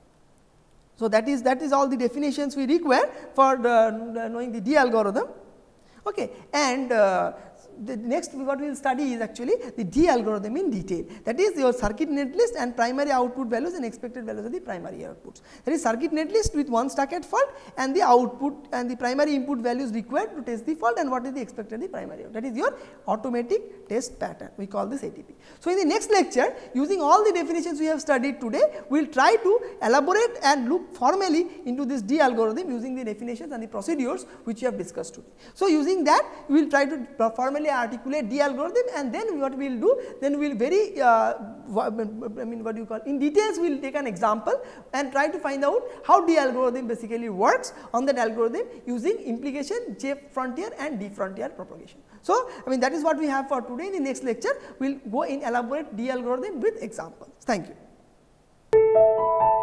so that is that is all the definitions we require for the, the knowing the D algorithm. Okay. And uh, the next what we will study is actually the D algorithm in detail, that is your circuit netlist and primary output values and expected values of the primary outputs. That is circuit netlist with one stacked fault and the output and the primary input values required to test the fault, and what is the expected the primary output. That is your automatic test pattern, we call this A T P. So in the next lecture, using all the definitions we have studied today, we will try to elaborate and look formally into this D algorithm using the definitions and the procedures which we have discussed today. So using that, we will try to formally articulate D algorithm, and then what we will do, then we will very uh, I mean what do you call, in details we will take an example and try to find out how D algorithm basically works on that algorithm using implication J frontier and D frontier propagation. So I mean that is what we have for today. In the next lecture we will go in elaborate D algorithm with examples. Thank you.